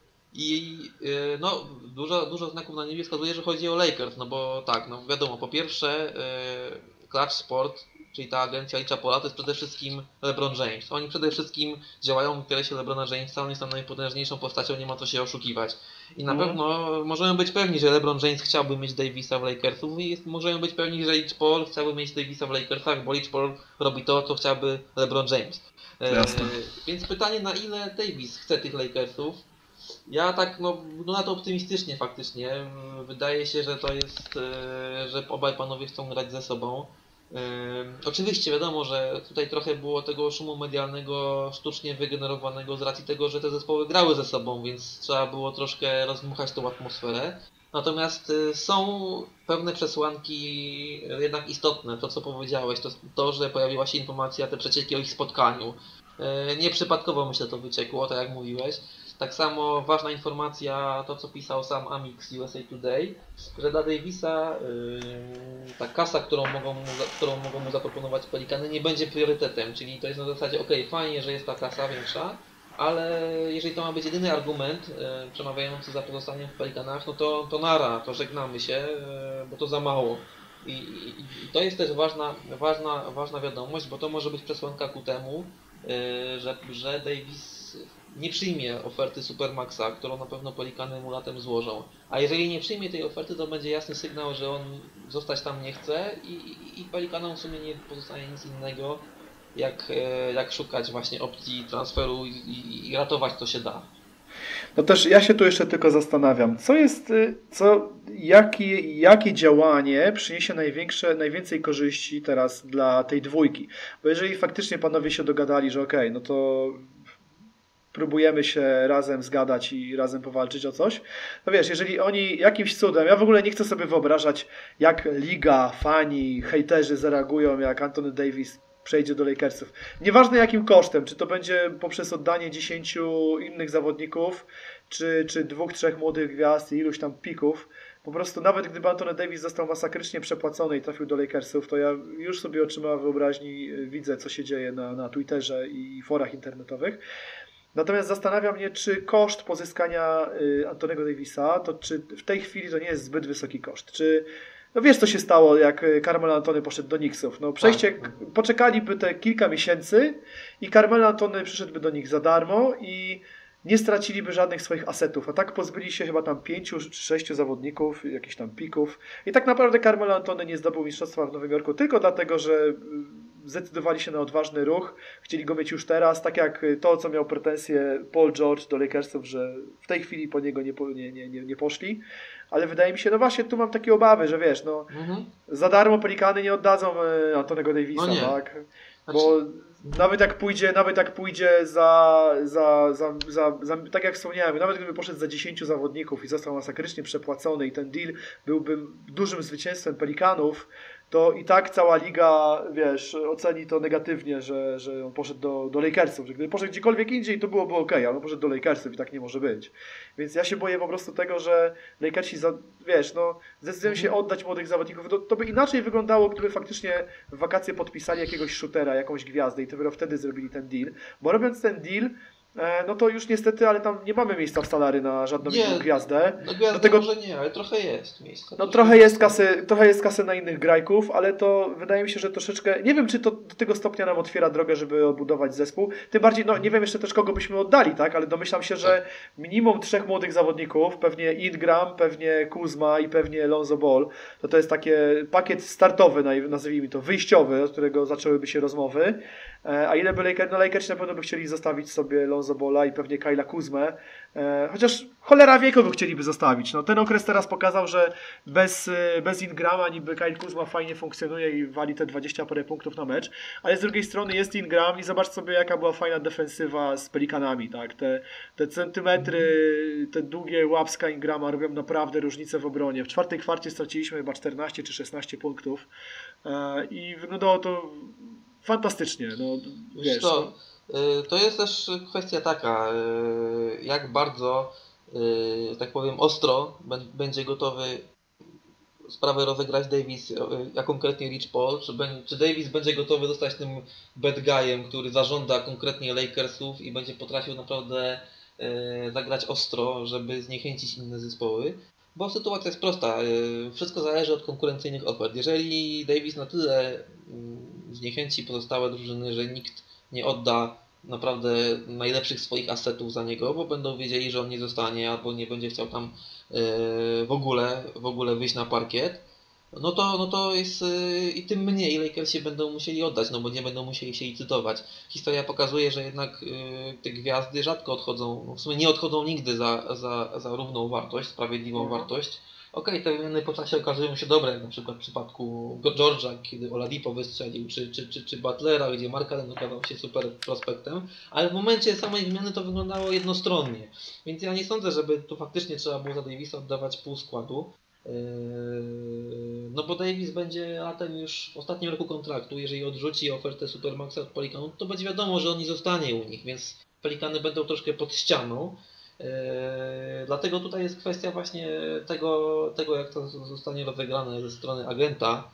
I no, dużo, dużo znaków na niebie wskazuje, że chodzi o Lakers, no bo tak, no wiadomo, po pierwsze Clutch Sport, czyli ta agencja Richa Paula, to jest przede wszystkim LeBron James. Oni przede wszystkim działają w interesie LeBrona Jamesa, on jest tam najpotężniejszą postacią, nie ma co się oszukiwać. I na Mhm. pewno możemy być pewni, że LeBron James chciałby mieć Davisa w Lakersów i jest, możemy być pewni, że Rich Paul chciałby mieć Davisa w Lakersach, bo Rich Paul robi to, co chciałby LeBron James. E, Jasne. więc pytanie, na ile Davis chce tych Lakersów? Ja tak, no, wygląda to optymistycznie faktycznie. Wydaje się, że to jest, e, że obaj panowie chcą grać ze sobą. E, oczywiście wiadomo, że tutaj trochę było tego szumu medialnego sztucznie wygenerowanego z racji tego, że te zespoły grały ze sobą, więc trzeba było troszkę rozmuchać tą atmosferę. Natomiast e, są pewne przesłanki jednak istotne. To, co powiedziałeś, to to, że pojawiła się informacja, te przecieki o ich spotkaniu. E, nieprzypadkowo, myślę, to wyciekło, tak jak mówiłeś. Tak samo ważna informacja, to co pisał sam Amix z U S A Today, że dla Davisa yy, ta kasa, którą mogą, mu, którą mogą mu zaproponować Pelicany, nie będzie priorytetem, czyli to jest na zasadzie, ok, fajnie, że jest ta kasa większa, ale jeżeli to ma być jedyny argument yy, przemawiający za pozostaniem w Pelikanach, no to, to nara, to żegnamy się, yy, bo to za mało. I, i, I to jest też ważna, ważna, ważna wiadomość, bo to może być przesłanka ku temu, yy, że, że Davis nie przyjmie oferty Supermaxa, którą na pewno Pelicany mu latem złożą. A jeżeli nie przyjmie tej oferty, to będzie jasny sygnał, że on zostać tam nie chce i, i, i Pelicanom w sumie nie pozostanie nic innego, jak, jak szukać właśnie opcji transferu i, i, i ratować co się da. No też ja się tu jeszcze tylko zastanawiam, co jest, co, jakie, jakie działanie przyniesie największe, najwięcej korzyści teraz dla tej dwójki. Bo jeżeli faktycznie panowie się dogadali, że okej, okay, no to próbujemy się razem zgadać i razem powalczyć o coś, to wiesz, jeżeli oni jakimś cudem, ja w ogóle nie chcę sobie wyobrażać, jak liga, fani, hejterzy zareagują, jak Anthony Davis przejdzie do Lakersów. Nieważne jakim kosztem, czy to będzie poprzez oddanie dziesięciu innych zawodników, czy, czy dwóch, trzech młodych gwiazd i iluś tam pików. Po prostu nawet gdyby Anthony Davis został masakrycznie przepłacony i trafił do Lakersów, to ja już sobie oczyma wyobraźni widzę, co się dzieje na, na Twitterze i forach internetowych. Natomiast zastanawia mnie, czy koszt pozyskania Antonego Davisa, to czy w tej chwili to nie jest zbyt wysoki koszt. Czy, no wiesz co się stało, jak Carmelo Antony poszedł do Knicksów. No przejście, tak. Poczekaliby te kilka miesięcy i Carmelo Antony przyszedłby do nich za darmo i nie straciliby żadnych swoich asetów. A tak pozbyli się chyba tam pięciu czy sześciu zawodników, jakichś tam pików. I tak naprawdę Carmelo Antony nie zdobył mistrzostwa w Nowym Jorku tylko dlatego, że zdecydowali się na odważny ruch, chcieli go mieć już teraz, tak jak to, co miał pretensje Paul George do Lakersów, że w tej chwili po niego nie, nie, nie, nie poszli, ale wydaje mi się, no właśnie tu mam takie obawy, że wiesz, no mhm. za darmo Pelicany nie oddadzą Antonego Davisa, no tak? Bo znaczy... nawet jak pójdzie, nawet jak pójdzie za, za, za, za, za, tak jak wspomniałem, nawet gdyby poszedł za dziesięciu zawodników i został masakrycznie przepłacony i ten deal byłby dużym zwycięstwem Pelikanów, to i tak cała liga, wiesz, oceni to negatywnie, że, że on poszedł do, do Lakersów, że gdyby poszedł gdziekolwiek indziej, to byłoby ok, ale on poszedł do Lakersów i tak nie może być. Więc ja się boję po prostu tego, że Lakersi, za, wiesz, no, zdecydują się oddać młodych zawodników. To, to by inaczej wyglądało, gdyby faktycznie w wakacje podpisali jakiegoś shootera, jakąś gwiazdę i dopiero wtedy zrobili ten deal. Bo robiąc ten deal, no to już niestety, ale tam nie mamy miejsca w salary na żadną nie, inną gwiazdę. No gwiazdę tego, może nie, ale trochę jest miejsca. No trochę jest kasy, trochę jest kasy na innych grajków, ale to wydaje mi się, że troszeczkę, nie wiem czy to do tego stopnia nam otwiera drogę, żeby odbudować zespół. Tym bardziej, no nie wiem jeszcze też kogo byśmy oddali, tak, ale domyślam się, że minimum trzech młodych zawodników, pewnie Ingram, pewnie Kuzma i pewnie Lonzo Ball, to to jest takie pakiet startowy, nazwijmy to, wyjściowy, od którego zaczęłyby się rozmowy. A ile by Lakers, no Lakers na pewno by chcieli zostawić sobie Lonzo Balla i pewnie Kyla Kuzmę, chociaż cholera wie kogo chcieliby zostawić. No, ten okres teraz pokazał, że bez, bez Ingrama niby Kyle Kuzma fajnie funkcjonuje i wali te dwadzieścia parę punktów na mecz, ale z drugiej strony jest Ingram i zobacz sobie jaka była fajna defensywa z Pelikanami, tak? Te, te centymetry, te długie łapska Ingrama robią naprawdę różnicę w obronie. W czwartej kwarcie straciliśmy chyba czternaście czy szesnaście punktów i wyglądało to fantastycznie, no wiesz. To, to jest też kwestia taka, jak bardzo, tak powiem, ostro będzie gotowy sprawę rozegrać Davis, a konkretnie Rich Paul, czy, czy Davis będzie gotowy zostać tym bad guyem, który zażąda konkretnie Lakersów i będzie potrafił naprawdę zagrać ostro, żeby zniechęcić inne zespoły. Bo sytuacja jest prosta. Wszystko zależy od konkurencyjnych ofert. Jeżeli Davis na tyle zniechęci pozostałe drużyny, że nikt nie odda naprawdę najlepszych swoich asetów za niego, bo będą wiedzieli, że on nie zostanie albo nie będzie chciał tam w ogóle, w ogóle wyjść na parkiet, no to, no to jest i tym mniej Lakersi będą musieli oddać, no bo nie będą musieli się licytować. Historia pokazuje, że jednak te gwiazdy rzadko odchodzą, w sumie nie odchodzą nigdy za, za, za równą wartość, sprawiedliwą mhm. wartość. Okej, okay, te wymiany po czasie okazują się dobre, jak na przykład w przypadku George'a, kiedy Oladipo wystrzelił, czy, czy, czy, czy Butlera, gdzie Mark Allen okazał się super prospektem, ale w momencie samej wymiany to wyglądało jednostronnie. Więc ja nie sądzę, żeby tu faktycznie trzeba było za Davisa oddawać pół składu. No bo Davis będzie latem już w ostatnim roku kontraktu, jeżeli odrzuci ofertę Supermaxa od Pelikanów, to będzie wiadomo, że on nie zostanie u nich, więc Pelikany będą troszkę pod ścianą. Dlatego tutaj jest kwestia właśnie tego, tego jak to zostanie rozegrane ze strony agenta,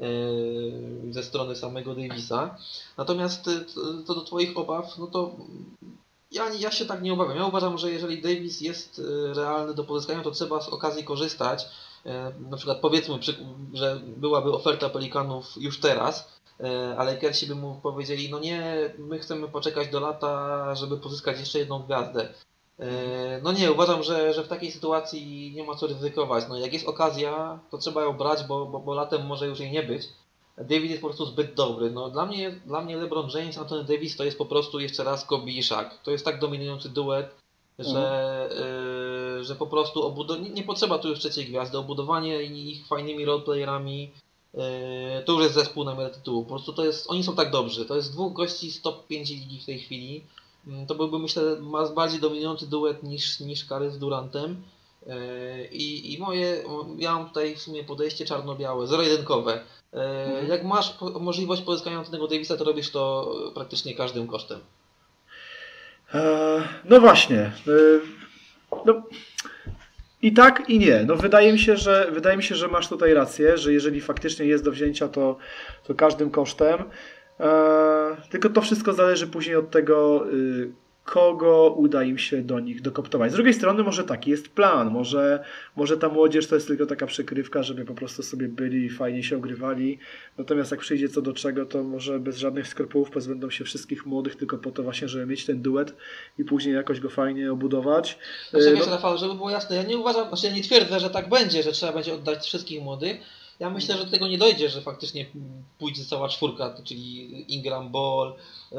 ze strony samego Davisa. Natomiast co do Twoich obaw, no to ja, ja się tak nie obawiam. Ja uważam, że jeżeli Davis jest realny do pozyskania, to trzeba z okazji korzystać. Na przykład powiedzmy, że byłaby oferta Pelikanów już teraz, ale Lakersi by mu powiedzieli, no nie, my chcemy poczekać do lata, żeby pozyskać jeszcze jedną gwiazdę. No nie, uważam, że, że w takiej sytuacji nie ma co ryzykować. No jak jest okazja, to trzeba ją brać, bo, bo, bo latem może już jej nie być. Davis jest po prostu zbyt dobry. No, dla mnie, dla mnie LeBron James, Anthony Davis to jest po prostu jeszcze raz Kobe i Shaq. To jest tak dominujący duet, że, mm. y, że po prostu obud- nie, nie potrzeba tu już trzeciej gwiazdy. Obudowanie ich fajnymi roleplayerami y, to już jest zespół na miarę tytułu. Po prostu to jest, oni są tak dobrzy. To jest dwóch gości z top pięć ligi w tej chwili. To byłby, myślę, bardziej dominujący duet niż, niż Curry z Durantem. I, I moje, ja mam tutaj w sumie podejście czarno-białe, zero-jedynkowe. Mhm. Jak masz po, możliwość pozyskania tego Davisa, to robisz to praktycznie każdym kosztem. Eee, no właśnie. Eee, no, i tak, i nie. No wydaje mi się, że wydaje mi się, że masz tutaj rację, że jeżeli faktycznie jest do wzięcia, to, to każdym kosztem. Eee, tylko to wszystko zależy później od tego, y, kogo uda im się do nich dokoptować. Z drugiej strony może taki jest plan, może, może ta młodzież to jest tylko taka przykrywka, żeby po prostu sobie byli i fajnie się ogrywali, natomiast jak przyjdzie co do czego, to może bez żadnych skrupułów pozbędą się wszystkich młodych tylko po to właśnie, żeby mieć ten duet i później jakoś go fajnie obudować. Znaczy, wiesz, no... Rafał, żeby było jasne, ja nie uważam, znaczy ja nie twierdzę, że tak będzie, że trzeba będzie oddać wszystkich młodych. Ja myślę, że do tego nie dojdzie, że faktycznie pójdzie cała czwórka, czyli Ingram, Ball,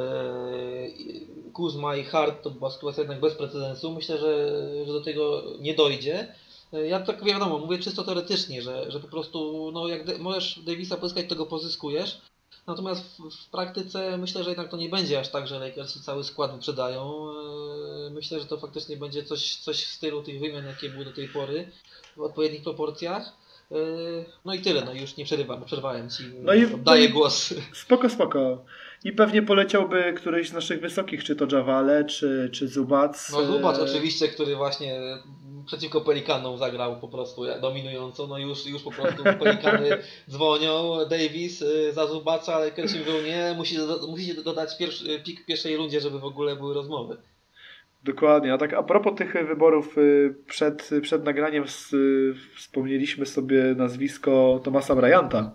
Kuzma i Hart, to była sytuacja jednak bez precedensu. Myślę, że, że do tego nie dojdzie. Ja tak wiadomo, mówię czysto teoretycznie, że, że po prostu no jak de- możesz Davisa pozyskać, to go pozyskujesz. Natomiast w, w praktyce myślę, że jednak to nie będzie aż tak, że Lakersi cały skład wyprzedają. Myślę, że to faktycznie będzie coś, coś w stylu tych wymian, jakie były do tej pory, w odpowiednich proporcjach. No i tyle, no już nie przerywam, przerwałem Ci, no i oddaję głos. Spoko, spoko. I pewnie poleciałby któryś z naszych wysokich, czy to Javale, czy, czy Zubac. No Zubac oczywiście, który właśnie przeciwko Pelikanom zagrał po prostu dominująco, no już, już po prostu Pelikany dzwonią, Davis za Zubaca, ale Kersi mówią nie, musi, musicie dodać pierwszy, pik w pierwszej rundzie, żeby w ogóle były rozmowy. Dokładnie, a tak a propos tych wyborów, przed, przed nagraniem wspomnieliśmy sobie nazwisko Thomasa Bryanta,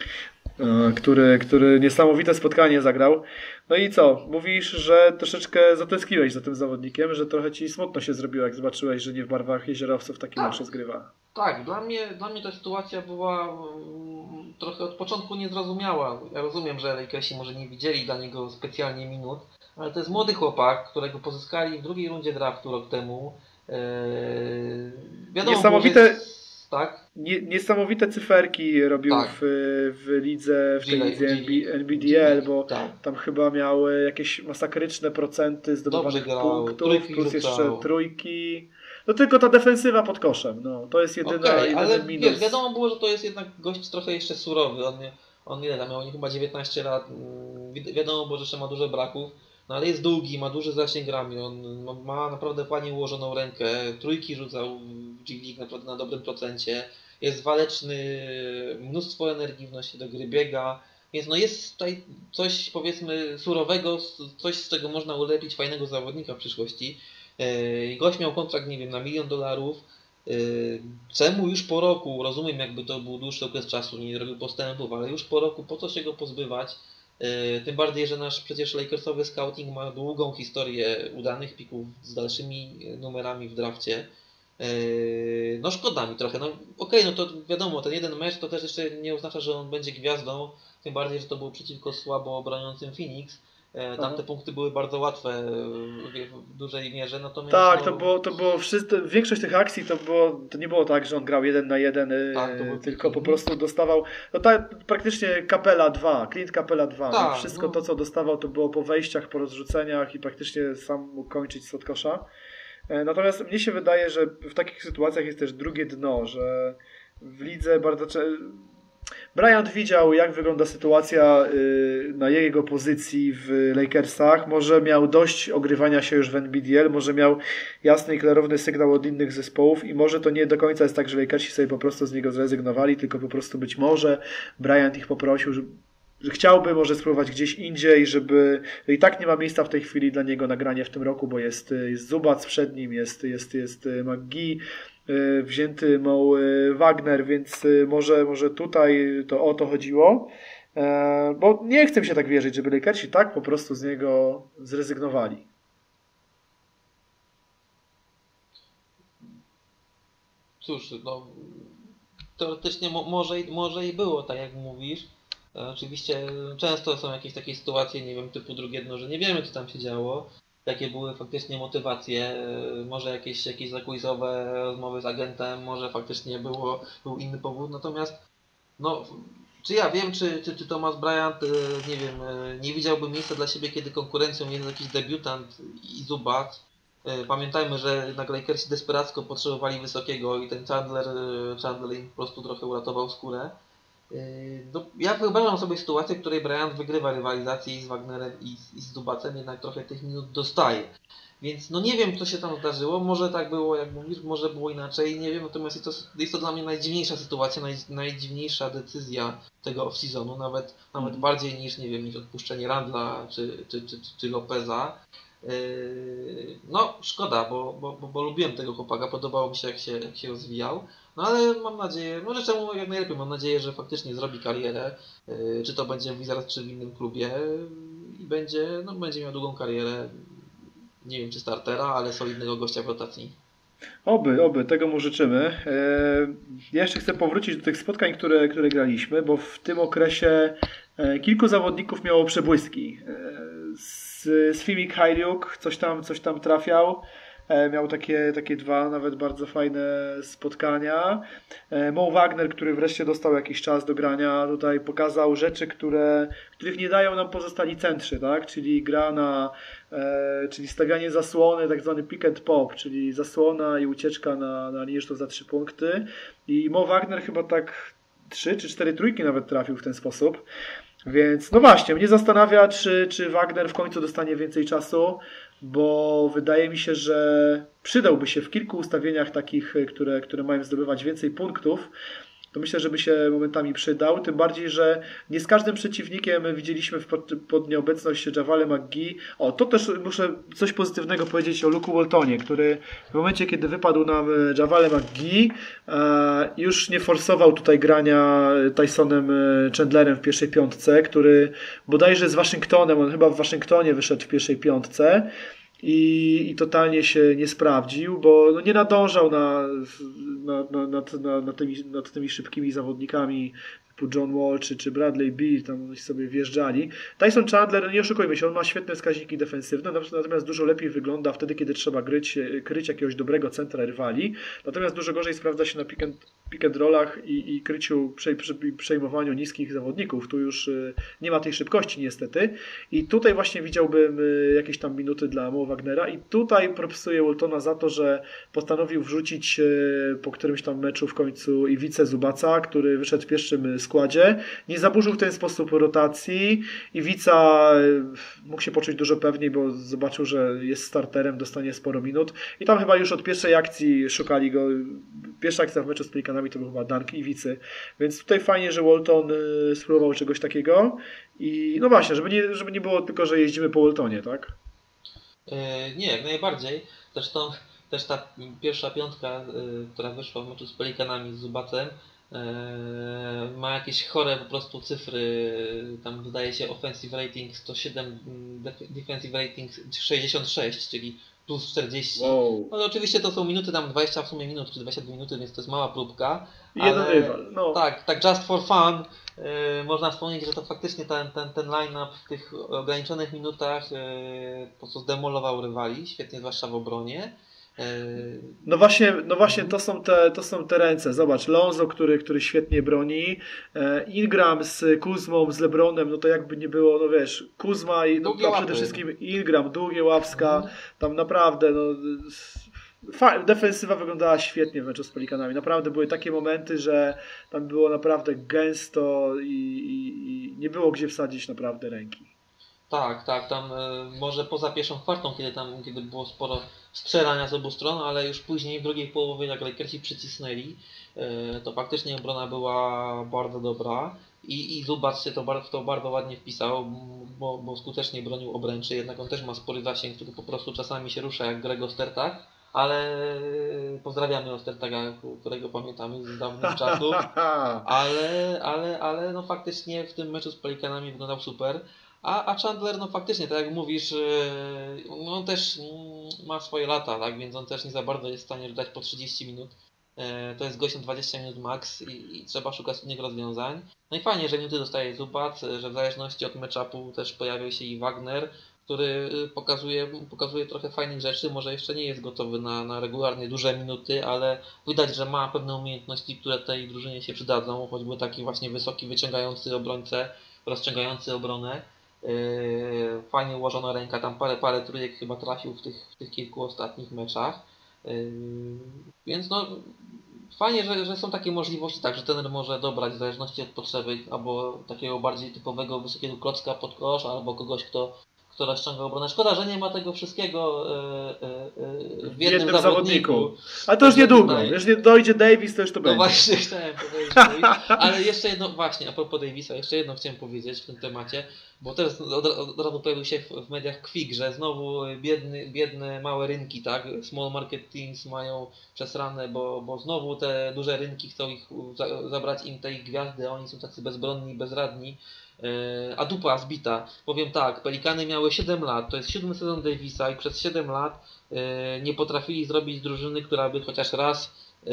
który, który niesamowite spotkanie zagrał. No i co? Mówisz, że troszeczkę zatęskniłeś za tym zawodnikiem, że trochę Ci smutno się zrobiło, jak zobaczyłeś, że nie w barwach Jeziorowców taki tak. mecz zgrywa. Tak, dla mnie, dla mnie ta sytuacja była um, trochę od początku niezrozumiała. Ja rozumiem, że Lakersi może nie widzieli dla niego specjalnie minut, ale to jest młody chłopak, którego pozyskali w drugiej rundzie draftu rok temu. Eee, wiadomo, Niesamowite, jest, tak? nie, niesamowite cyferki robił tak. w, w lidze, w tej lidze N B D L, bo tak. tam chyba miały jakieś masakryczne procenty zdobywanych punktów, plus jeszcze rzucał. trójki. No tylko ta defensywa pod koszem, no to jest jedyna, okay, jedyny ale minus. Wiesz, wiadomo było, że to jest jednak gość trochę jeszcze surowy. On, on ile tam miał? Chyba dziewiętnaście lat. Wiadomo było, że jeszcze ma dużo braków. No ale jest długi, ma duży zasięg ramion, ma naprawdę ładnie ułożoną rękę, trójki rzucał w G-League naprawdę na dobrym procencie, jest waleczny, mnóstwo energii wnosi do gry, biega, więc no jest tutaj coś powiedzmy surowego, coś z czego można ulepić fajnego zawodnika w przyszłości. Gość miał kontrakt, nie wiem, na milion dolarów, Czemu już po roku, rozumiem jakby to był dłuższy okres czasu, nie robił postępów, ale już po roku po co się go pozbywać? Tym bardziej, że nasz przecież Lakersowy scouting ma długą historię udanych pików z dalszymi numerami w drafcie. No szkoda mi trochę. No okej, okay, no to wiadomo, ten jeden mecz to też jeszcze nie oznacza, że on będzie gwiazdą. Tym bardziej, że to był przeciwko słabo broniącym Phoenix. Tam te punkty były bardzo łatwe w dużej mierze, natomiast... Tak, no... to było, to było wszystko, większość tych akcji to było, to nie było tak, że on grał jeden na jeden, tak, yy, tylko po prostu dostawał, no tak praktycznie Capela dwa, Clint Capela dwa, tak, no wszystko no... to co dostawał to było po wejściach, po rozrzuceniach i praktycznie sam mógł kończyć z kosza. Natomiast mnie się wydaje, że w takich sytuacjach jest też drugie dno, że w lidze bardzo często... Bryant widział, jak wygląda sytuacja na jego pozycji w Lakersach. Może miał dość ogrywania się już w N B D L, może miał jasny i klarowny sygnał od innych zespołów i może to nie do końca jest tak, że Lakersi sobie po prostu z niego zrezygnowali, tylko po prostu być może Bryant ich poprosił, że, że chciałby może spróbować gdzieś indziej, żeby i tak nie ma miejsca w tej chwili dla niego nagranie w tym roku, bo jest, jest Zubac przed nim, jest, jest, jest McGee, wzięty Mo Wagner, więc może, może tutaj to o to chodziło, bo nie chcę mi się tak wierzyć, żeby Lakersi tak po prostu z niego zrezygnowali. Cóż, no teoretycznie mo może, może i było tak jak mówisz. Oczywiście często są jakieś takie sytuacje, nie wiem, typu drugie dno, że nie wiemy co tam się działo. Jakie były faktycznie motywacje, może jakieś, jakieś zakulisowe rozmowy z agentem, może faktycznie było, był inny powód, natomiast no, czy ja wiem, czy, czy, czy Thomas Bryant, nie wiem, nie widziałby miejsca dla siebie, kiedy konkurencją jest jakiś debiutant i Zubac. Pamiętajmy, że na Lakersi desperacko potrzebowali wysokiego i ten Chandler, Chandler im po prostu trochę uratował skórę. No, ja wyobrażam sobie sytuację, w której Bryant wygrywa rywalizację i z Wagnerem i z, i z Zubacem, jednak trochę tych minut dostaje. Więc no nie wiem co się tam zdarzyło, może tak było jak mówisz, może było inaczej, nie wiem, natomiast jest to, jest to dla mnie najdziwniejsza sytuacja, naj, najdziwniejsza decyzja tego off-seasonu, nawet, nawet mm. bardziej niż, nie wiem, niż odpuszczenie Randla czy, czy, czy, czy, czy Lopeza. Yy, no szkoda, bo, bo, bo, bo lubiłem tego chłopaka, podobało mi się jak się, jak się rozwijał. No ale mam nadzieję, no życzę mu jak najlepiej, mam nadzieję, że faktycznie zrobi karierę, yy, czy to będzie w Wizards, czy w innym klubie yy, i będzie, no, będzie miał długą karierę, nie wiem czy startera, ale solidnego gościa w rotacji. Oby, oby, tego mu życzymy. Ja jeszcze chcę powrócić do tych spotkań, które, które graliśmy, bo w tym okresie kilku zawodników miało przebłyski. Z Filip Hajliuk coś tam, coś tam trafiał. Miał takie, takie dwa nawet bardzo fajne spotkania. Mo Wagner, który wreszcie dostał jakiś czas do grania, tutaj pokazał rzeczy, które, których nie dają nam pozostali centrzy, tak? Czyli gra na, e, czyli stawianie zasłony, tak zwany pick and pop, czyli zasłona i ucieczka na, na linię za trzy punkty. I Mo Wagner chyba tak trzy czy cztery trójki nawet trafił w ten sposób. Więc no właśnie, mnie zastanawia, czy, czy Wagner w końcu dostanie więcej czasu, bo wydaje mi się, że przydałby się w kilku ustawieniach takich, które, które mają zdobywać więcej punktów. To myślę, że by się momentami przydał, tym bardziej, że nie z każdym przeciwnikiem widzieliśmy pod, pod nieobecność Javale McGee. O, to też muszę coś pozytywnego powiedzieć o Luku Waltonie, który w momencie, kiedy wypadł nam Javale McGee, e, już nie forsował tutaj grania Tysonem Chandlerem w pierwszej piątce, który bodajże z Waszyngtonem, on chyba w Waszyngtonie wyszedł w pierwszej piątce, I, i totalnie się nie sprawdził, bo no nie nadążał na, na, na, nad, na, nad, tymi, nad tymi szybkimi zawodnikami typu John Wall czy, czy Bradley Beal, tam oni sobie wjeżdżali. Tyson Chandler, nie oszukujmy się, on ma świetne wskaźniki defensywne, natomiast dużo lepiej wygląda wtedy, kiedy trzeba gryć, kryć jakiegoś dobrego centra rywali, natomiast dużo gorzej sprawdza się na pick and, pick and rollach i, i kryciu, przej, przejmowaniu niskich zawodników. Tu już nie ma tej szybkości niestety i tutaj właśnie widziałbym jakieś tam minuty dla Mo Wagnera i tutaj propsuję Waltona za to, że postanowił wrzucić po którymś tam meczu w końcu Iwicę Zubaca, który wyszedł w pierwszym składzie. Nie zaburzył w ten sposób rotacji. Iwica mógł się poczuć dużo pewniej, bo zobaczył, że jest starterem, dostanie sporo minut i tam chyba już od pierwszej akcji szukali go. Pierwsza akcja w meczu z Pelikanami to był chyba dunk Iwicy, więc tutaj fajnie, że Walton spróbował czegoś takiego i no właśnie, żeby nie, żeby nie było tylko, że jeździmy po Waltonie, tak? Yy, nie, jak najbardziej. Zresztą też ta pierwsza piątka, y, która wyszła w meczu z Pelikanami z Zubacem, y, ma jakieś chore po prostu cyfry, tam wydaje się offensive rating sto siedem, defensive rating sześćdziesiąt sześć, czyli plus czterdzieści. Wow. No oczywiście to są minuty, tam dwadzieścia w sumie minut, czy dwadzieścia dwie minuty, więc to jest mała próbka. Jeden Ale rywal, no. tak, tak just for fun yy, można wspomnieć, że to faktycznie ten, ten, ten line-up w tych ograniczonych minutach yy, po prostu zdemolował rywali, świetnie zwłaszcza w obronie. Yy, No właśnie, no właśnie to, są te, to są te ręce. Zobacz, Lonzo, który, który świetnie broni, e, Ingram z Kuzmą, z LeBronem, no to jakby nie było, no wiesz, Kuzma i no, Długie a przede łapy. wszystkim Ingram, długie łapska, Mhm. tam naprawdę, no fa- defensywa wyglądała świetnie w meczu z Pelikanami. Naprawdę były takie momenty, że tam było naprawdę gęsto i, i, i nie było gdzie wsadzić naprawdę ręki. Tak, tak, tam e, może poza pierwszą kwartą, kiedy tam kiedy było sporo strzelania z obu stron, ale już później w drugiej połowie jak Lakersi przycisnęli, e, to faktycznie obrona była bardzo dobra i, i Zubac się to, bar- w to bardzo ładnie wpisał, bo, bo skutecznie bronił obręczy, jednak on też ma spory zasięg, który po prostu czasami się rusza jak Greg Ostertag, ale pozdrawiamy Ostertaga, którego pamiętamy z dawnych czasów, ale, ale, ale no faktycznie w tym meczu z Pelikanami wyglądał super. A, a Chandler, no faktycznie, tak jak mówisz, no on też ma swoje lata, tak, więc on też nie za bardzo jest w stanie dać po trzydzieści minut. To jest gościem dwadzieścia minut max i, i trzeba szukać innych rozwiązań. No i fajnie, że minuty dostaje Zubac, że w zależności od matchupu też pojawił się i Wagner, który pokazuje, pokazuje trochę fajnych rzeczy, może jeszcze nie jest gotowy na, na regularnie duże minuty, ale widać, że ma pewne umiejętności, które tej drużynie się przydadzą, choćby taki właśnie wysoki, wyciągający obrońcę, rozciągający obronę. Yy, fajnie ułożona ręka, tam parę, parę trójek chyba trafił w tych, w tych kilku ostatnich meczach. Yy, więc no fajnie, że, że są takie możliwości, tak, że trener może dobrać w zależności od potrzeby, albo takiego bardziej typowego wysokiego klocka pod kosz, albo kogoś, kto, kto rozciąga obronę. Szkoda, że nie ma tego wszystkiego yy, yy, w jednym, jednym zawodniku. zawodniku. Ale to już niedługo, tutaj... już nie dojdzie Davis, to już to no będzie. No właśnie chciałem powiedzieć Davis, ale jeszcze jedno, właśnie a propos Davisa, jeszcze jedno chciałem powiedzieć w tym temacie, bo teraz od, od razu pojawił się w, w mediach kwik, że znowu biedny, biedne małe rynki, tak, small market teams mają przesrane, bo, bo znowu te duże rynki chcą ich za, zabrać im tej gwiazdy, a oni są tacy bezbronni i bezradni. A dupa zbita. Powiem tak, Pelikany miały siedem lat, to jest siódmy sezon Davisa i przez siedem lat nie potrafili zrobić drużyny, która by chociaż raz,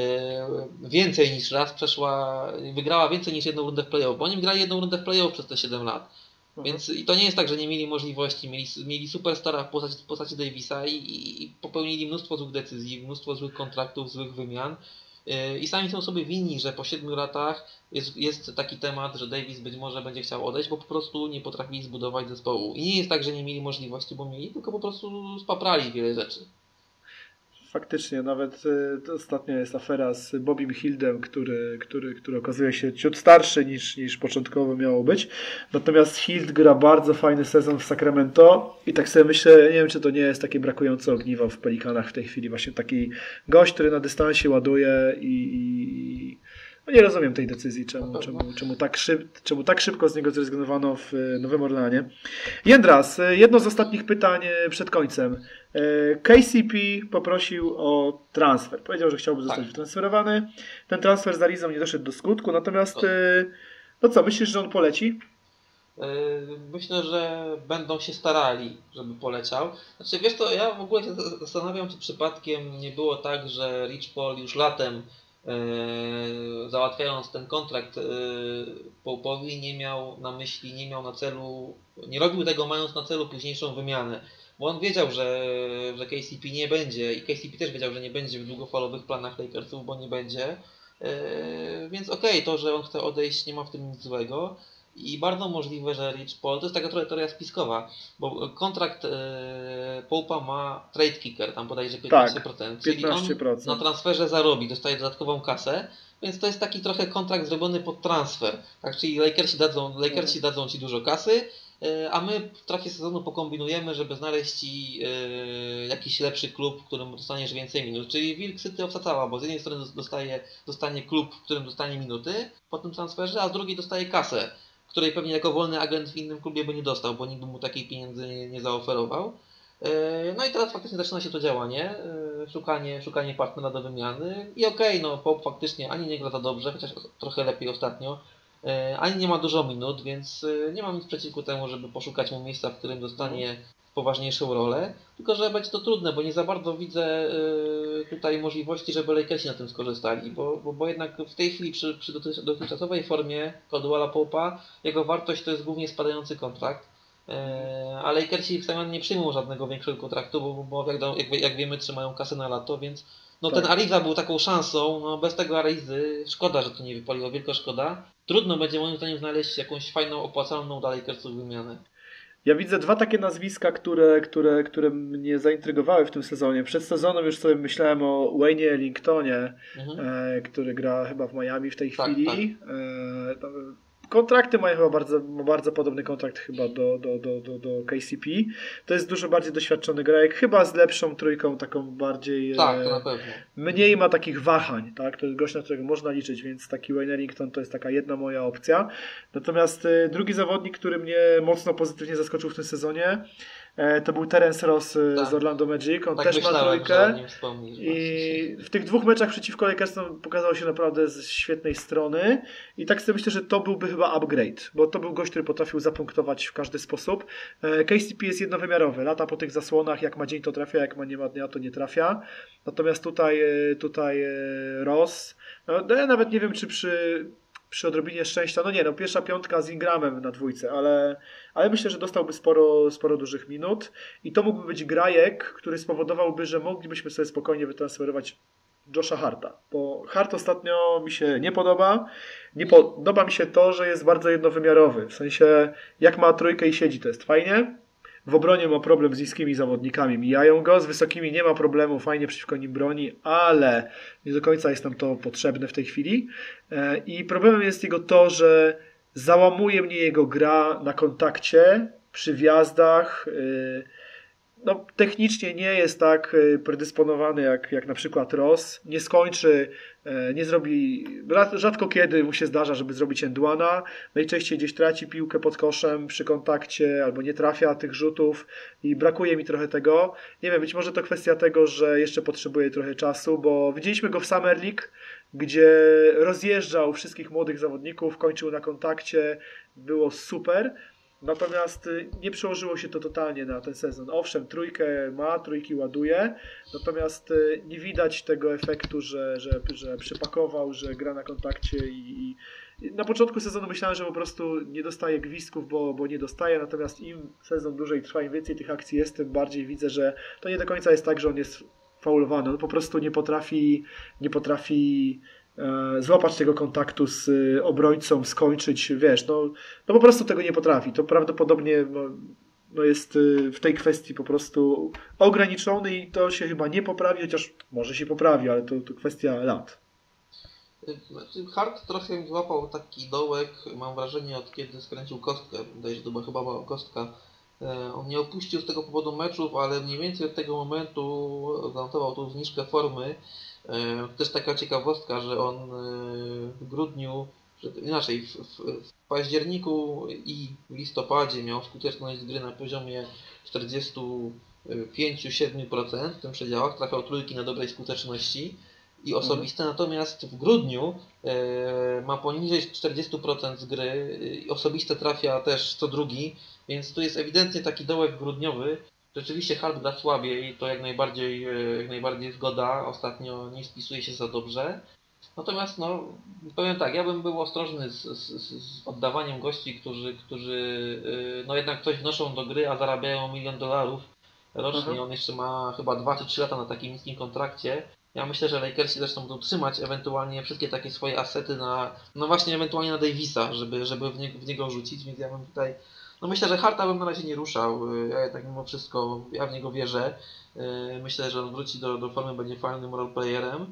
więcej niż raz przeszła, wygrała więcej niż jedną rundę w play-off, bo oni grali jedną rundę w play-off przez te siedem lat. Mhm. Więc i to nie jest tak, że nie mieli możliwości, mieli, mieli superstara w postaci, w postaci Davisa i, i, i popełnili mnóstwo złych decyzji, mnóstwo złych kontraktów, złych wymian. I sami są sobie winni, że po siedmiu latach jest, jest taki temat, że Davis być może będzie chciał odejść, bo po prostu nie potrafili zbudować zespołu. I nie jest tak, że nie mieli możliwości, bo mieli, tylko po prostu spaprali wiele rzeczy. Faktycznie, nawet y, ostatnio jest afera z Bobim Hildem, który, który, który okazuje się ciut starszy niż, niż początkowo miało być. Natomiast Hild gra bardzo fajny sezon w Sacramento i tak sobie myślę, nie wiem, czy to nie jest takie brakujące ogniwo w Pelikanach w tej chwili. Właśnie taki gość, który na dystansie ładuje i, i no nie rozumiem tej decyzji, czemu, czemu, czemu, tak szyb, czemu tak szybko z niego zrezygnowano w Nowym Orleanie. Jędras, jedno z ostatnich pytań przed końcem. K C P poprosił o transfer. Powiedział, że chciałby zostać tak. wytransferowany. Ten transfer z Arizą nie doszedł do skutku, natomiast no co, myślisz, że on poleci? Myślę, że będą się starali, żeby poleciał. Znaczy, wiesz co, ja w ogóle się zastanawiam, czy przypadkiem nie było tak, że Rich Paul już latem Yy, załatwiając ten kontrakt yy, Pope'owi nie miał na myśli, nie miał na celu, nie robił tego mając na celu późniejszą wymianę, bo on wiedział, że, że K C P nie będzie i K C P też wiedział, że nie będzie w długofalowych planach Lakersów, bo nie będzie, yy, więc okej, okay, to, że on chce odejść, nie ma w tym nic złego. I bardzo możliwe, że Rich Paul, to jest taka trochę teoria spiskowa, bo kontrakt e, Pope'a ma trade kicker, tam bodajże piętnaście procent, tak, piętnaście procent. Czyli on na transferze zarobi, dostaje dodatkową kasę, więc to jest taki trochę kontrakt zrobiony pod transfer, tak, czyli Lakersi dadzą, Lakersi dadzą Ci dużo kasy, e, a my w trakcie sezonu pokombinujemy, żeby znaleźć Ci e, jakiś lepszy klub, w którym dostaniesz więcej minut, czyli Wilk syty obsacała, bo z jednej strony dostaje, dostanie klub, w którym dostanie minuty po tym transferze, a z drugiej dostaje kasę, której pewnie jako wolny agent w innym klubie by nie dostał, bo nikt by mu takiej pieniędzy nie, nie zaoferował. No i teraz faktycznie zaczyna się to działanie. szukanie, szukanie partnera do wymiany. I okej, okay, no Pope faktycznie ani nie gra to dobrze, chociaż trochę lepiej ostatnio, ani nie ma dużo minut, więc nie mam nic przeciwko temu, żeby poszukać mu miejsca, w którym dostanie poważniejszą rolę, tylko że będzie to trudne, bo nie za bardzo widzę tutaj możliwości, żeby Lakersi na tym skorzystali, bo, bo, bo jednak w tej chwili przy, przy dotychczasowej formie Caldwella Pope'a jego wartość to jest głównie spadający kontrakt, a Lakersi w zamian nie przyjmą żadnego większego kontraktu, bo, bo jak, jak, jak wiemy trzymają kasę na lato, więc no tak. Ten Ariza był taką szansą, no bez tego Arizy szkoda, że to nie wypaliło, wielka szkoda. Trudno będzie moim zdaniem znaleźć jakąś fajną, opłacalną dla Lakersów wymianę. Ja widzę dwa takie nazwiska, które, które, które mnie zaintrygowały w tym sezonie. Przed sezonem już sobie myślałem o Wayne'ie Ellingtonie, mhm. e, który gra chyba w Miami w tej tak, chwili. Tak. E, Kontrakty mają chyba bardzo, bardzo podobny kontrakt chyba do, do, do, do, do K C P. To jest dużo bardziej doświadczony grajek, chyba z lepszą trójką, taką bardziej... Tak, na pewno. Mniej ma takich wahań, tak? To jest gość, na którego można liczyć, więc taki Wayne Ellington to jest taka jedna moja opcja. Natomiast drugi zawodnik, który mnie mocno pozytywnie zaskoczył w tym sezonie, to był Terence Ross tak. z Orlando Magic. On tak też myślałem, ma trójkę. I w tych dwóch meczach przeciwko Lakersom pokazał się naprawdę z świetnej strony. I tak sobie myślę, że to byłby chyba upgrade, bo to był gość, który potrafił zapunktować w każdy sposób. K C P jest jednowymiarowy. Lata po tych zasłonach, jak ma dzień to trafia, jak ma nie ma dnia to nie trafia. Natomiast tutaj, tutaj Ross, no, ja nawet nie wiem, czy przy... przy odrobinie szczęścia, no nie, no pierwsza piątka z Ingramem na dwójce, ale, ale myślę, że dostałby sporo, sporo dużych minut i to mógłby być grajek, który spowodowałby, że moglibyśmy sobie spokojnie wytransferować Josha Harta, bo Hart ostatnio mi się nie podoba, nie podoba mi się to, że jest bardzo jednowymiarowy, w sensie jak ma trójkę i siedzi, to jest fajnie. W obronie ma problem z niskimi zawodnikami, mijają go, z wysokimi nie ma problemu, fajnie przeciwko nim broni, ale nie do końca jest nam to potrzebne w tej chwili. I problemem jest jego to, że załamuje mnie jego gra na kontakcie, przy wjazdach. No, technicznie nie jest tak predysponowany jak, jak na przykład Ross. Nie skończy, nie zrobi, rzadko kiedy mu się zdarza, żeby zrobić endwana. Najczęściej gdzieś traci piłkę pod koszem przy kontakcie albo nie trafia tych rzutów i brakuje mi trochę tego. Nie wiem, być może to kwestia tego, że jeszcze potrzebuje trochę czasu, bo widzieliśmy go w Summer League, gdzie rozjeżdżał wszystkich młodych zawodników, kończył na kontakcie, było super. Natomiast nie przełożyło się to totalnie na ten sezon. Owszem, trójkę ma, trójki ładuje, natomiast nie widać tego efektu, że, że, że przypakował, że gra na kontakcie i, i na początku sezonu myślałem, że po prostu nie dostaje gwizdków, bo, bo nie dostaje, natomiast im sezon dłużej trwa, im więcej tych akcji jest, tym bardziej widzę, że to nie do końca jest tak, że on jest faulowany. On po prostu nie potrafi, nie potrafi złapać tego kontaktu z obrońcą, skończyć, wiesz, no, no po prostu tego nie potrafi. To prawdopodobnie no, no jest w tej kwestii po prostu ograniczony i to się chyba nie poprawi, chociaż może się poprawi, ale to, to kwestia lat. Hart trochę mi złapał taki dołek, mam wrażenie, od kiedy skręcił kostkę, wydaje się, to była chyba była kostka. On nie opuścił z tego powodu meczów, ale mniej więcej od tego momentu zanotował tą zniżkę formy. Też taka ciekawostka, że on w grudniu, inaczej w, w, w październiku i w listopadzie miał skuteczność gry na poziomie czterdzieści pięć do siedmiu procent w tym przedziałach, trafiał trójki na dobrej skuteczności i osobiste, mhm. Natomiast w grudniu e, ma poniżej czterdzieści procent z gry i osobiste trafia też co drugi, więc tu jest ewidentnie taki dołek grudniowy. Rzeczywiście Hart gra słabiej, to jak najbardziej, jak najbardziej zgoda, ostatnio nie spisuje się za dobrze. Natomiast no, powiem tak, ja bym był ostrożny z, z, z oddawaniem gości, którzy, którzy no jednak coś wnoszą do gry, a zarabiają milion dolarów rocznie. Mhm. On jeszcze ma chyba dwa czy trzy lata na takim niskim kontrakcie. Ja myślę, że Lakersi zresztą będą trzymać ewentualnie wszystkie takie swoje asety na, no właśnie ewentualnie na Davisa, żeby, żeby w, nie, w niego rzucić, więc ja bym tutaj, no myślę, że Harta bym na razie nie ruszał, ja jednak mimo wszystko, ja w niego wierzę, myślę, że on wróci do, do formy, będzie fajnym roleplayerem.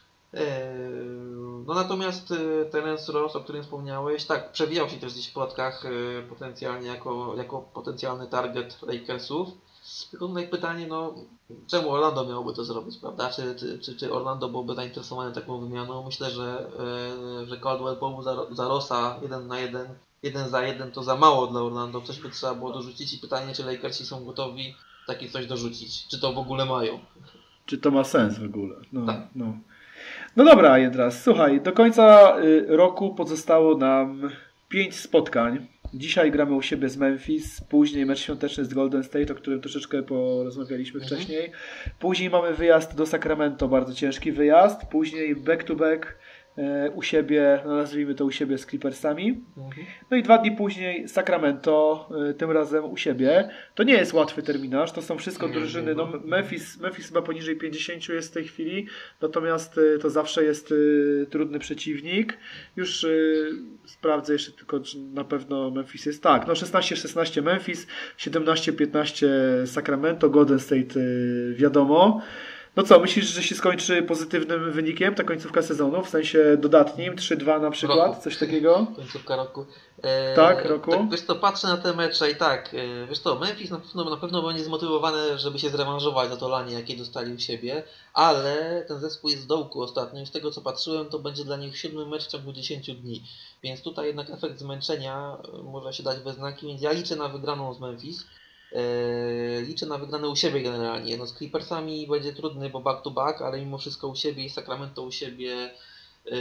No natomiast Terence Ross, o którym wspomniałeś, tak, przewijał się też gdzieś w plotkach potencjalnie jako, jako potencjalny target Lakersów. Tylko tutaj pytanie, no czemu Orlando miałoby to zrobić, prawda? Czy, czy, czy, czy Orlando byłoby zainteresowane taką wymianą? Myślę, że, że Caldwell Pope za, za Rossa jeden na jeden, jeden za jeden to za mało dla Orlando, coś by trzeba było dorzucić i pytanie, czy Lakersi są gotowi takie coś dorzucić, czy to w ogóle mają? Czy to ma sens w ogóle? No, tak. no. no dobra, Jędras, słuchaj, do końca roku pozostało nam pięć spotkań. Dzisiaj gramy u siebie z Memphis, później mecz świąteczny z Golden State, o którym troszeczkę porozmawialiśmy mhm. wcześniej. Później mamy wyjazd do Sacramento, bardzo ciężki wyjazd. Później back to back u siebie, no nazwijmy to u siebie z Clippersami. Mhm. No i dwa dni później Sacramento, tym razem u siebie. To nie jest łatwy terminarz, to są wszystko drużyny. No Memphis, Memphis chyba poniżej pięćdziesiąt jest w tej chwili, natomiast to zawsze jest trudny przeciwnik. Już sprawdzę jeszcze tylko, czy na pewno Memphis jest. Tak, no szesnaście szesnaście Memphis, siedemnaście piętnaście Sacramento, Golden State wiadomo. No co, myślisz, że się skończy pozytywnym wynikiem ta końcówka sezonu, w sensie dodatnim, trzy dwa na przykład, roku. Coś takiego? Końcówka roku. E, tak, roku. Tak, wiesz to patrzę na te mecze i tak, e, wiesz to, Memphis na pewno, na pewno będzie zmotywowany, żeby się zrewanżować za to lanie, jakie dostali u siebie, ale ten zespół jest w dołku ostatnio i z tego co patrzyłem, to będzie dla nich siódmy mecz w ciągu dziesięciu dni, więc tutaj jednak efekt zmęczenia może się dać we znaki, więc ja liczę na wygraną z Memphis. Yy, liczę na wygrane u siebie generalnie. No z Clippersami będzie trudny, bo back to back, ale mimo wszystko u siebie i Sacramento u siebie yy,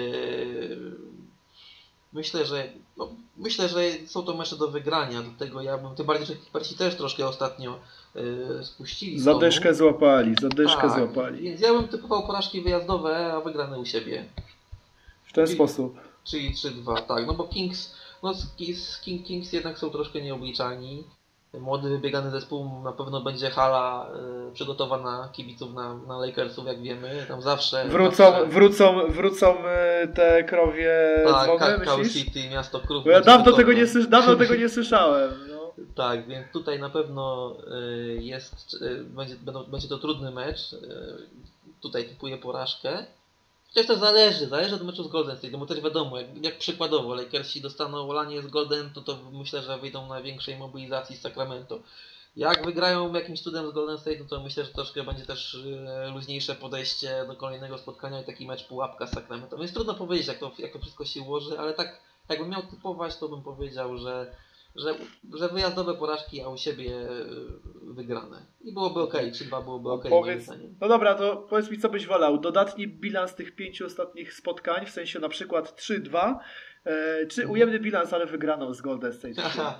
myślę, że no, myślę, że są to mecze do wygrania, dlatego ja bym, tym bardziej, że Clippersi też troszkę ostatnio yy, spuścili. Zadyszkę złapali, zadyszkę tak, złapali. Więc ja bym typował porażki wyjazdowe, a wygrane u siebie. W ten czyli, sposób. Czyli trzy dwa, tak, no bo Kings, no z King, Kings jednak są troszkę nieobliczalni. Młody, wybiegany zespół, na pewno będzie hala y, przygotowana kibiców na, na Lakersów, jak wiemy, tam zawsze... Wrócą, zawsze... wrócą, wrócą te krowie tak, dzwony, Cow myślisz? City, miasto krów. Bo ja dawno tego, nie, dawno tego nie słyszałem. No. Tak, więc tutaj na pewno y, jest, y, będzie, będą, będzie to trudny mecz, y, tutaj typuję porażkę. Chociaż to zależy, zależy od meczu z Golden State, no bo też wiadomo, jak, jak przykładowo Lakersi dostaną lanie z Golden, to to myślę, że wyjdą na większej mobilizacji z Sacramento. Jak wygrają jakimś cudem z Golden State, no to myślę, że troszkę będzie też e, luźniejsze podejście do kolejnego spotkania i taki mecz pułapka z Sacramento. Więc trudno powiedzieć, jak to, jak to wszystko się ułoży, ale tak jakbym miał typować, to bym powiedział, że Że, że wyjazdowe porażki, a u siebie wygrane. I byłoby ok, trzy dwa byłoby ok. Powiedz, no dobra, to powiedz mi, co byś wolał. Dodatni bilans tych pięciu ostatnich spotkań, w sensie na przykład trzy dwa, e, czy ujemny bilans, ale wygraną z Golden State?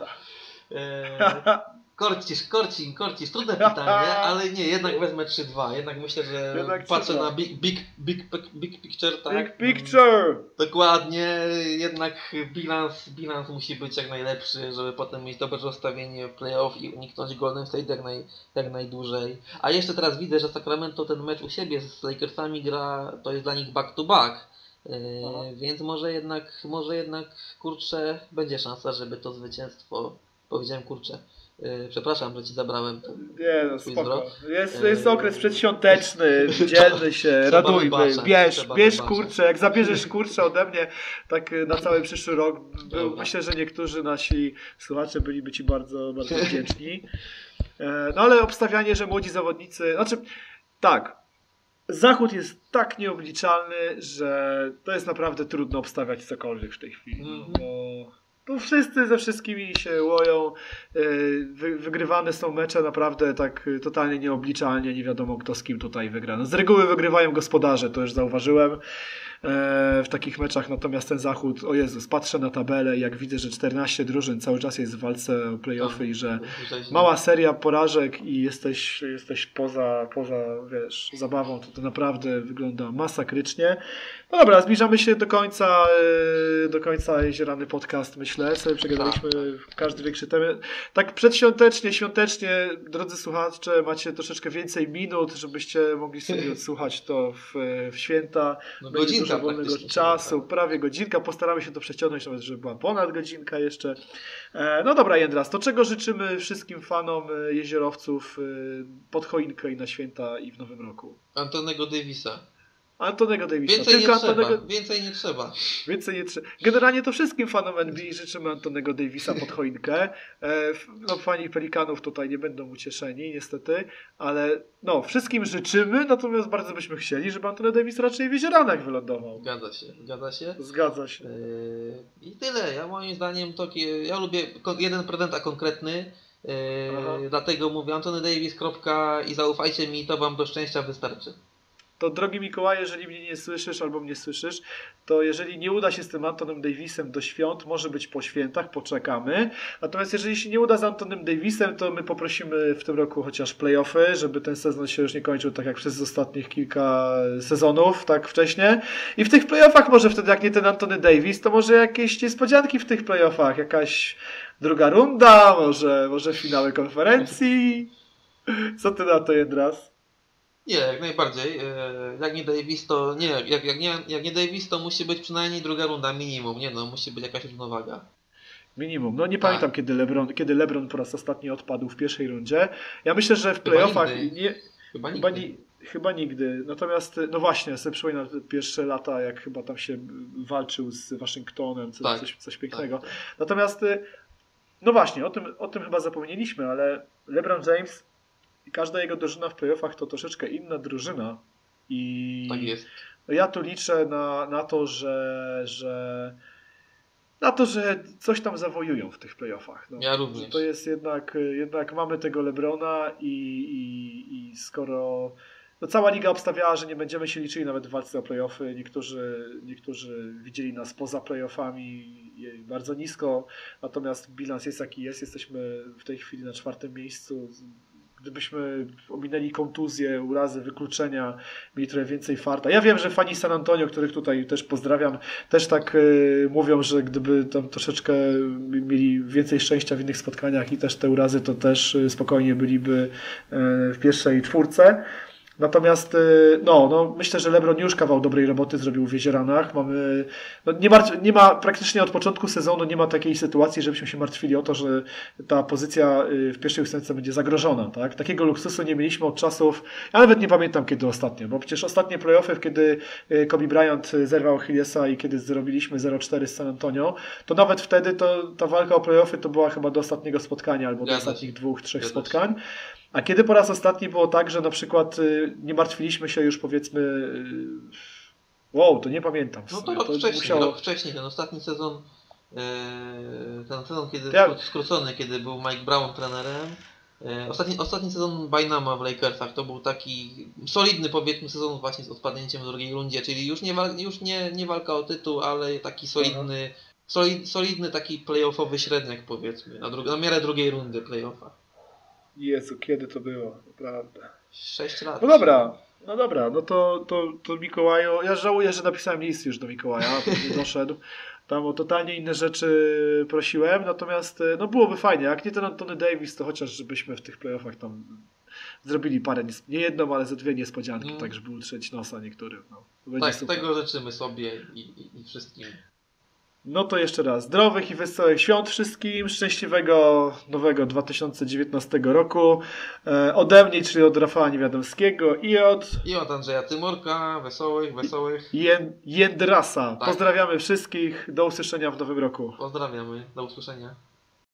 Korcisz, korcisz, korcisz. Trudne pytanie, ale nie, jednak wezmę trzy dwa. Jednak myślę, że jednak patrzę na big, big, big, big picture, tak? Big picture! Dokładnie, jednak bilans, bilans musi być jak najlepszy, żeby potem mieć dobre rozstawienie playoff i uniknąć Golden State jak, naj, jak najdłużej. A jeszcze teraz widzę, że Sacramento ten mecz u siebie z Lakersami gra, to jest dla nich back to back. Yy, więc może jednak, może jednak, kurczę, będzie szansa, żeby to zwycięstwo, powiedziałem kurczę, Yy, przepraszam, że ci zabrałem. Nie no, spoko. Jest, jest okres przedświąteczny, dzielmy się, radujmy, wybaczać, bierz, bierz kurczę, jak zabierzesz kurczę ode mnie, tak na cały przyszły rok, był, myślę, że niektórzy nasi słuchacze byliby ci bardzo, bardzo wdzięczni. No ale obstawianie, że młodzi zawodnicy, znaczy tak, Zachód jest tak nieobliczalny, że to jest naprawdę trudno obstawiać cokolwiek w tej chwili, mm-hmm. bo tu wszyscy ze wszystkimi się łoją, Wy, wygrywane są mecze naprawdę tak totalnie nieobliczalnie, nie wiadomo kto z kim tutaj wygra. No z reguły wygrywają gospodarze, to już zauważyłem w takich meczach, natomiast ten Zachód, o Jezus, patrzę na tabelę i jak widzę, że czternaście drużyn cały czas jest w walce o play-offy i że mała seria porażek i jesteś, jesteś poza, poza wiesz, zabawą, to to naprawdę wygląda masakrycznie. No dobra, zbliżamy się do końca do końca Jeziorany Podcast, myślę, sobie przegadaliśmy każdy większy temat. Tak przedświątecznie, świątecznie, drodzy słuchacze, macie troszeczkę więcej minut, żebyście mogli sobie odsłuchać to w, w święta. No godzinka wolnego czasu, tak. Prawie godzinka, postaramy się to przeciągnąć, nawet żeby była ponad godzinka jeszcze. No dobra, Jędras, to czego życzymy wszystkim fanom jeziorowców pod choinkę i na święta i w nowym roku? Antonego Davisa. Antonego Davisa. Więcej nie, Antonego... trzeba. Więcej nie trzeba. Więcej nie trzeba. Generalnie to wszystkim fanom N B A życzymy Antonego Davisa pod choinkę. No, fani Pelikanów tutaj nie będą ucieszeni, niestety, ale no, wszystkim życzymy, natomiast bardzo byśmy chcieli, żeby Antony Davis raczej w Jezioranach wylądował. Zgadza się, zgadza się. Zgadza się. Yy, I tyle. Ja moim zdaniem to, ja lubię jeden prezent, a konkretny. Yy, dlatego mówię Anthony Davis, kropka, i zaufajcie mi, to wam do szczęścia wystarczy. To drogi Mikołaj, jeżeli mnie nie słyszysz albo mnie słyszysz, to jeżeli nie uda się z tym Antonem Davisem do świąt, może być po świętach, poczekamy. Natomiast jeżeli się nie uda z Antonem Davisem, to my poprosimy w tym roku chociaż playoffy, żeby ten sezon się już nie kończył tak jak przez ostatnich kilka sezonów, tak wcześnie. I w tych playoffach może wtedy, jak nie ten Antony Davis, to może jakieś niespodzianki w tych playoffach, jakaś druga runda, może, może finały konferencji. Co ty na to, Jędras? Nie, jak najbardziej. Jak nie Davis, to nie, jak, jak, nie, jak nie Davis, to musi być przynajmniej druga runda minimum. Nie no, musi być jakaś równowaga. Minimum. No nie tak. pamiętam, kiedy LeBron, kiedy LeBron po raz ostatni odpadł w pierwszej rundzie. Ja myślę, że w playoffach... Chyba nigdy. Nie, chyba, chyba, nigdy. ni, chyba nigdy. Natomiast, no właśnie, sobie przypominam te pierwsze lata, jak chyba tam się walczył z Waszyngtonem, coś, tak. coś, coś pięknego. Tak. Natomiast, no właśnie, o tym, o tym chyba zapomnieliśmy, ale LeBron James i każda jego drużyna w playoffach to troszeczkę inna drużyna. I tak jest. No ja tu liczę na, na to, że, że na to, że coś tam zawojują w tych playoffach. No, ja również. To jest jednak, jednak mamy tego LeBrona i, i, i skoro no cała liga obstawiała, że nie będziemy się liczyli nawet w walce o playoffy, niektórzy, niektórzy widzieli nas poza playoffami bardzo nisko, natomiast bilans jest jaki jest, jesteśmy w tej chwili na czwartym miejscu. Gdybyśmy ominęli kontuzje, urazy, wykluczenia, mieli trochę więcej farta. Ja wiem, że fani San Antonio, których tutaj też pozdrawiam, też tak y, mówią, że gdyby tam troszeczkę mieli więcej szczęścia w innych spotkaniach i też te urazy, to też y, spokojnie byliby y, w pierwszej czwórce. Natomiast no, no, myślę, że LeBron już kawał dobrej roboty zrobił w Jezieranach. Mamy, no nie, martw, nie ma praktycznie od początku sezonu nie ma takiej sytuacji, żebyśmy się martwili o to, że ta pozycja w pierwszej ósemce będzie zagrożona. Tak? Takiego luksusu nie mieliśmy od czasów, ja nawet nie pamiętam kiedy ostatnio, bo przecież ostatnie playoffy, kiedy Kobe Bryant zerwał Achillesa i kiedy zrobiliśmy zero cztery z San Antonio, to nawet wtedy to, ta walka o playoffy to była chyba do ostatniego spotkania albo do Zgadza ostatnich się. dwóch, trzech Zgadza spotkań. A kiedy po raz ostatni było tak, że na przykład y, nie martwiliśmy się już powiedzmy y, wow, to nie pamiętam. No to rok to wcześniej, musiało... rok wcześniej, ten ostatni sezon, yy, ten sezon kiedy Ja- skrócony, kiedy był Mike Brown trenerem. Yy, ostatni, ostatni sezon Bynama w Lakersach to był taki solidny powiedzmy sezon właśnie z odpadnięciem w drugiej rundzie, czyli już nie, wal, już nie, nie walka o tytuł, ale taki solidny, solid, solidny taki playoffowy średniak powiedzmy, na, dru- na miarę drugiej rundy playoffa. Jezu, kiedy to było, naprawdę. sześć lat. No dobra, no dobra, no to, to, to Mikołaju, ja żałuję, że napisałem list już do Mikołaja, bo nie doszedł. Tam o totalnie inne rzeczy prosiłem, natomiast no byłoby fajnie, jak nie ten Anthony Davis, to chociaż żebyśmy w tych playoffach tam zrobili parę, nies- nie jedną, ale ze dwie niespodzianki, Mm. tak żeby utrzeć nosa niektórym. No, to będzie Tak, super. tego życzymy sobie i, i, i wszystkim. No to jeszcze raz, zdrowych i wesołych świąt wszystkim, szczęśliwego nowego dwa tysiące dziewiętnastego roku, e, ode mnie, czyli od Rafała Niewiadomskiego i od I od Andrzeja Tymurka, wesołych, wesołych. Jen- Jędrasa. Tak. Pozdrawiamy wszystkich, do usłyszenia w nowym roku. Pozdrawiamy, do usłyszenia.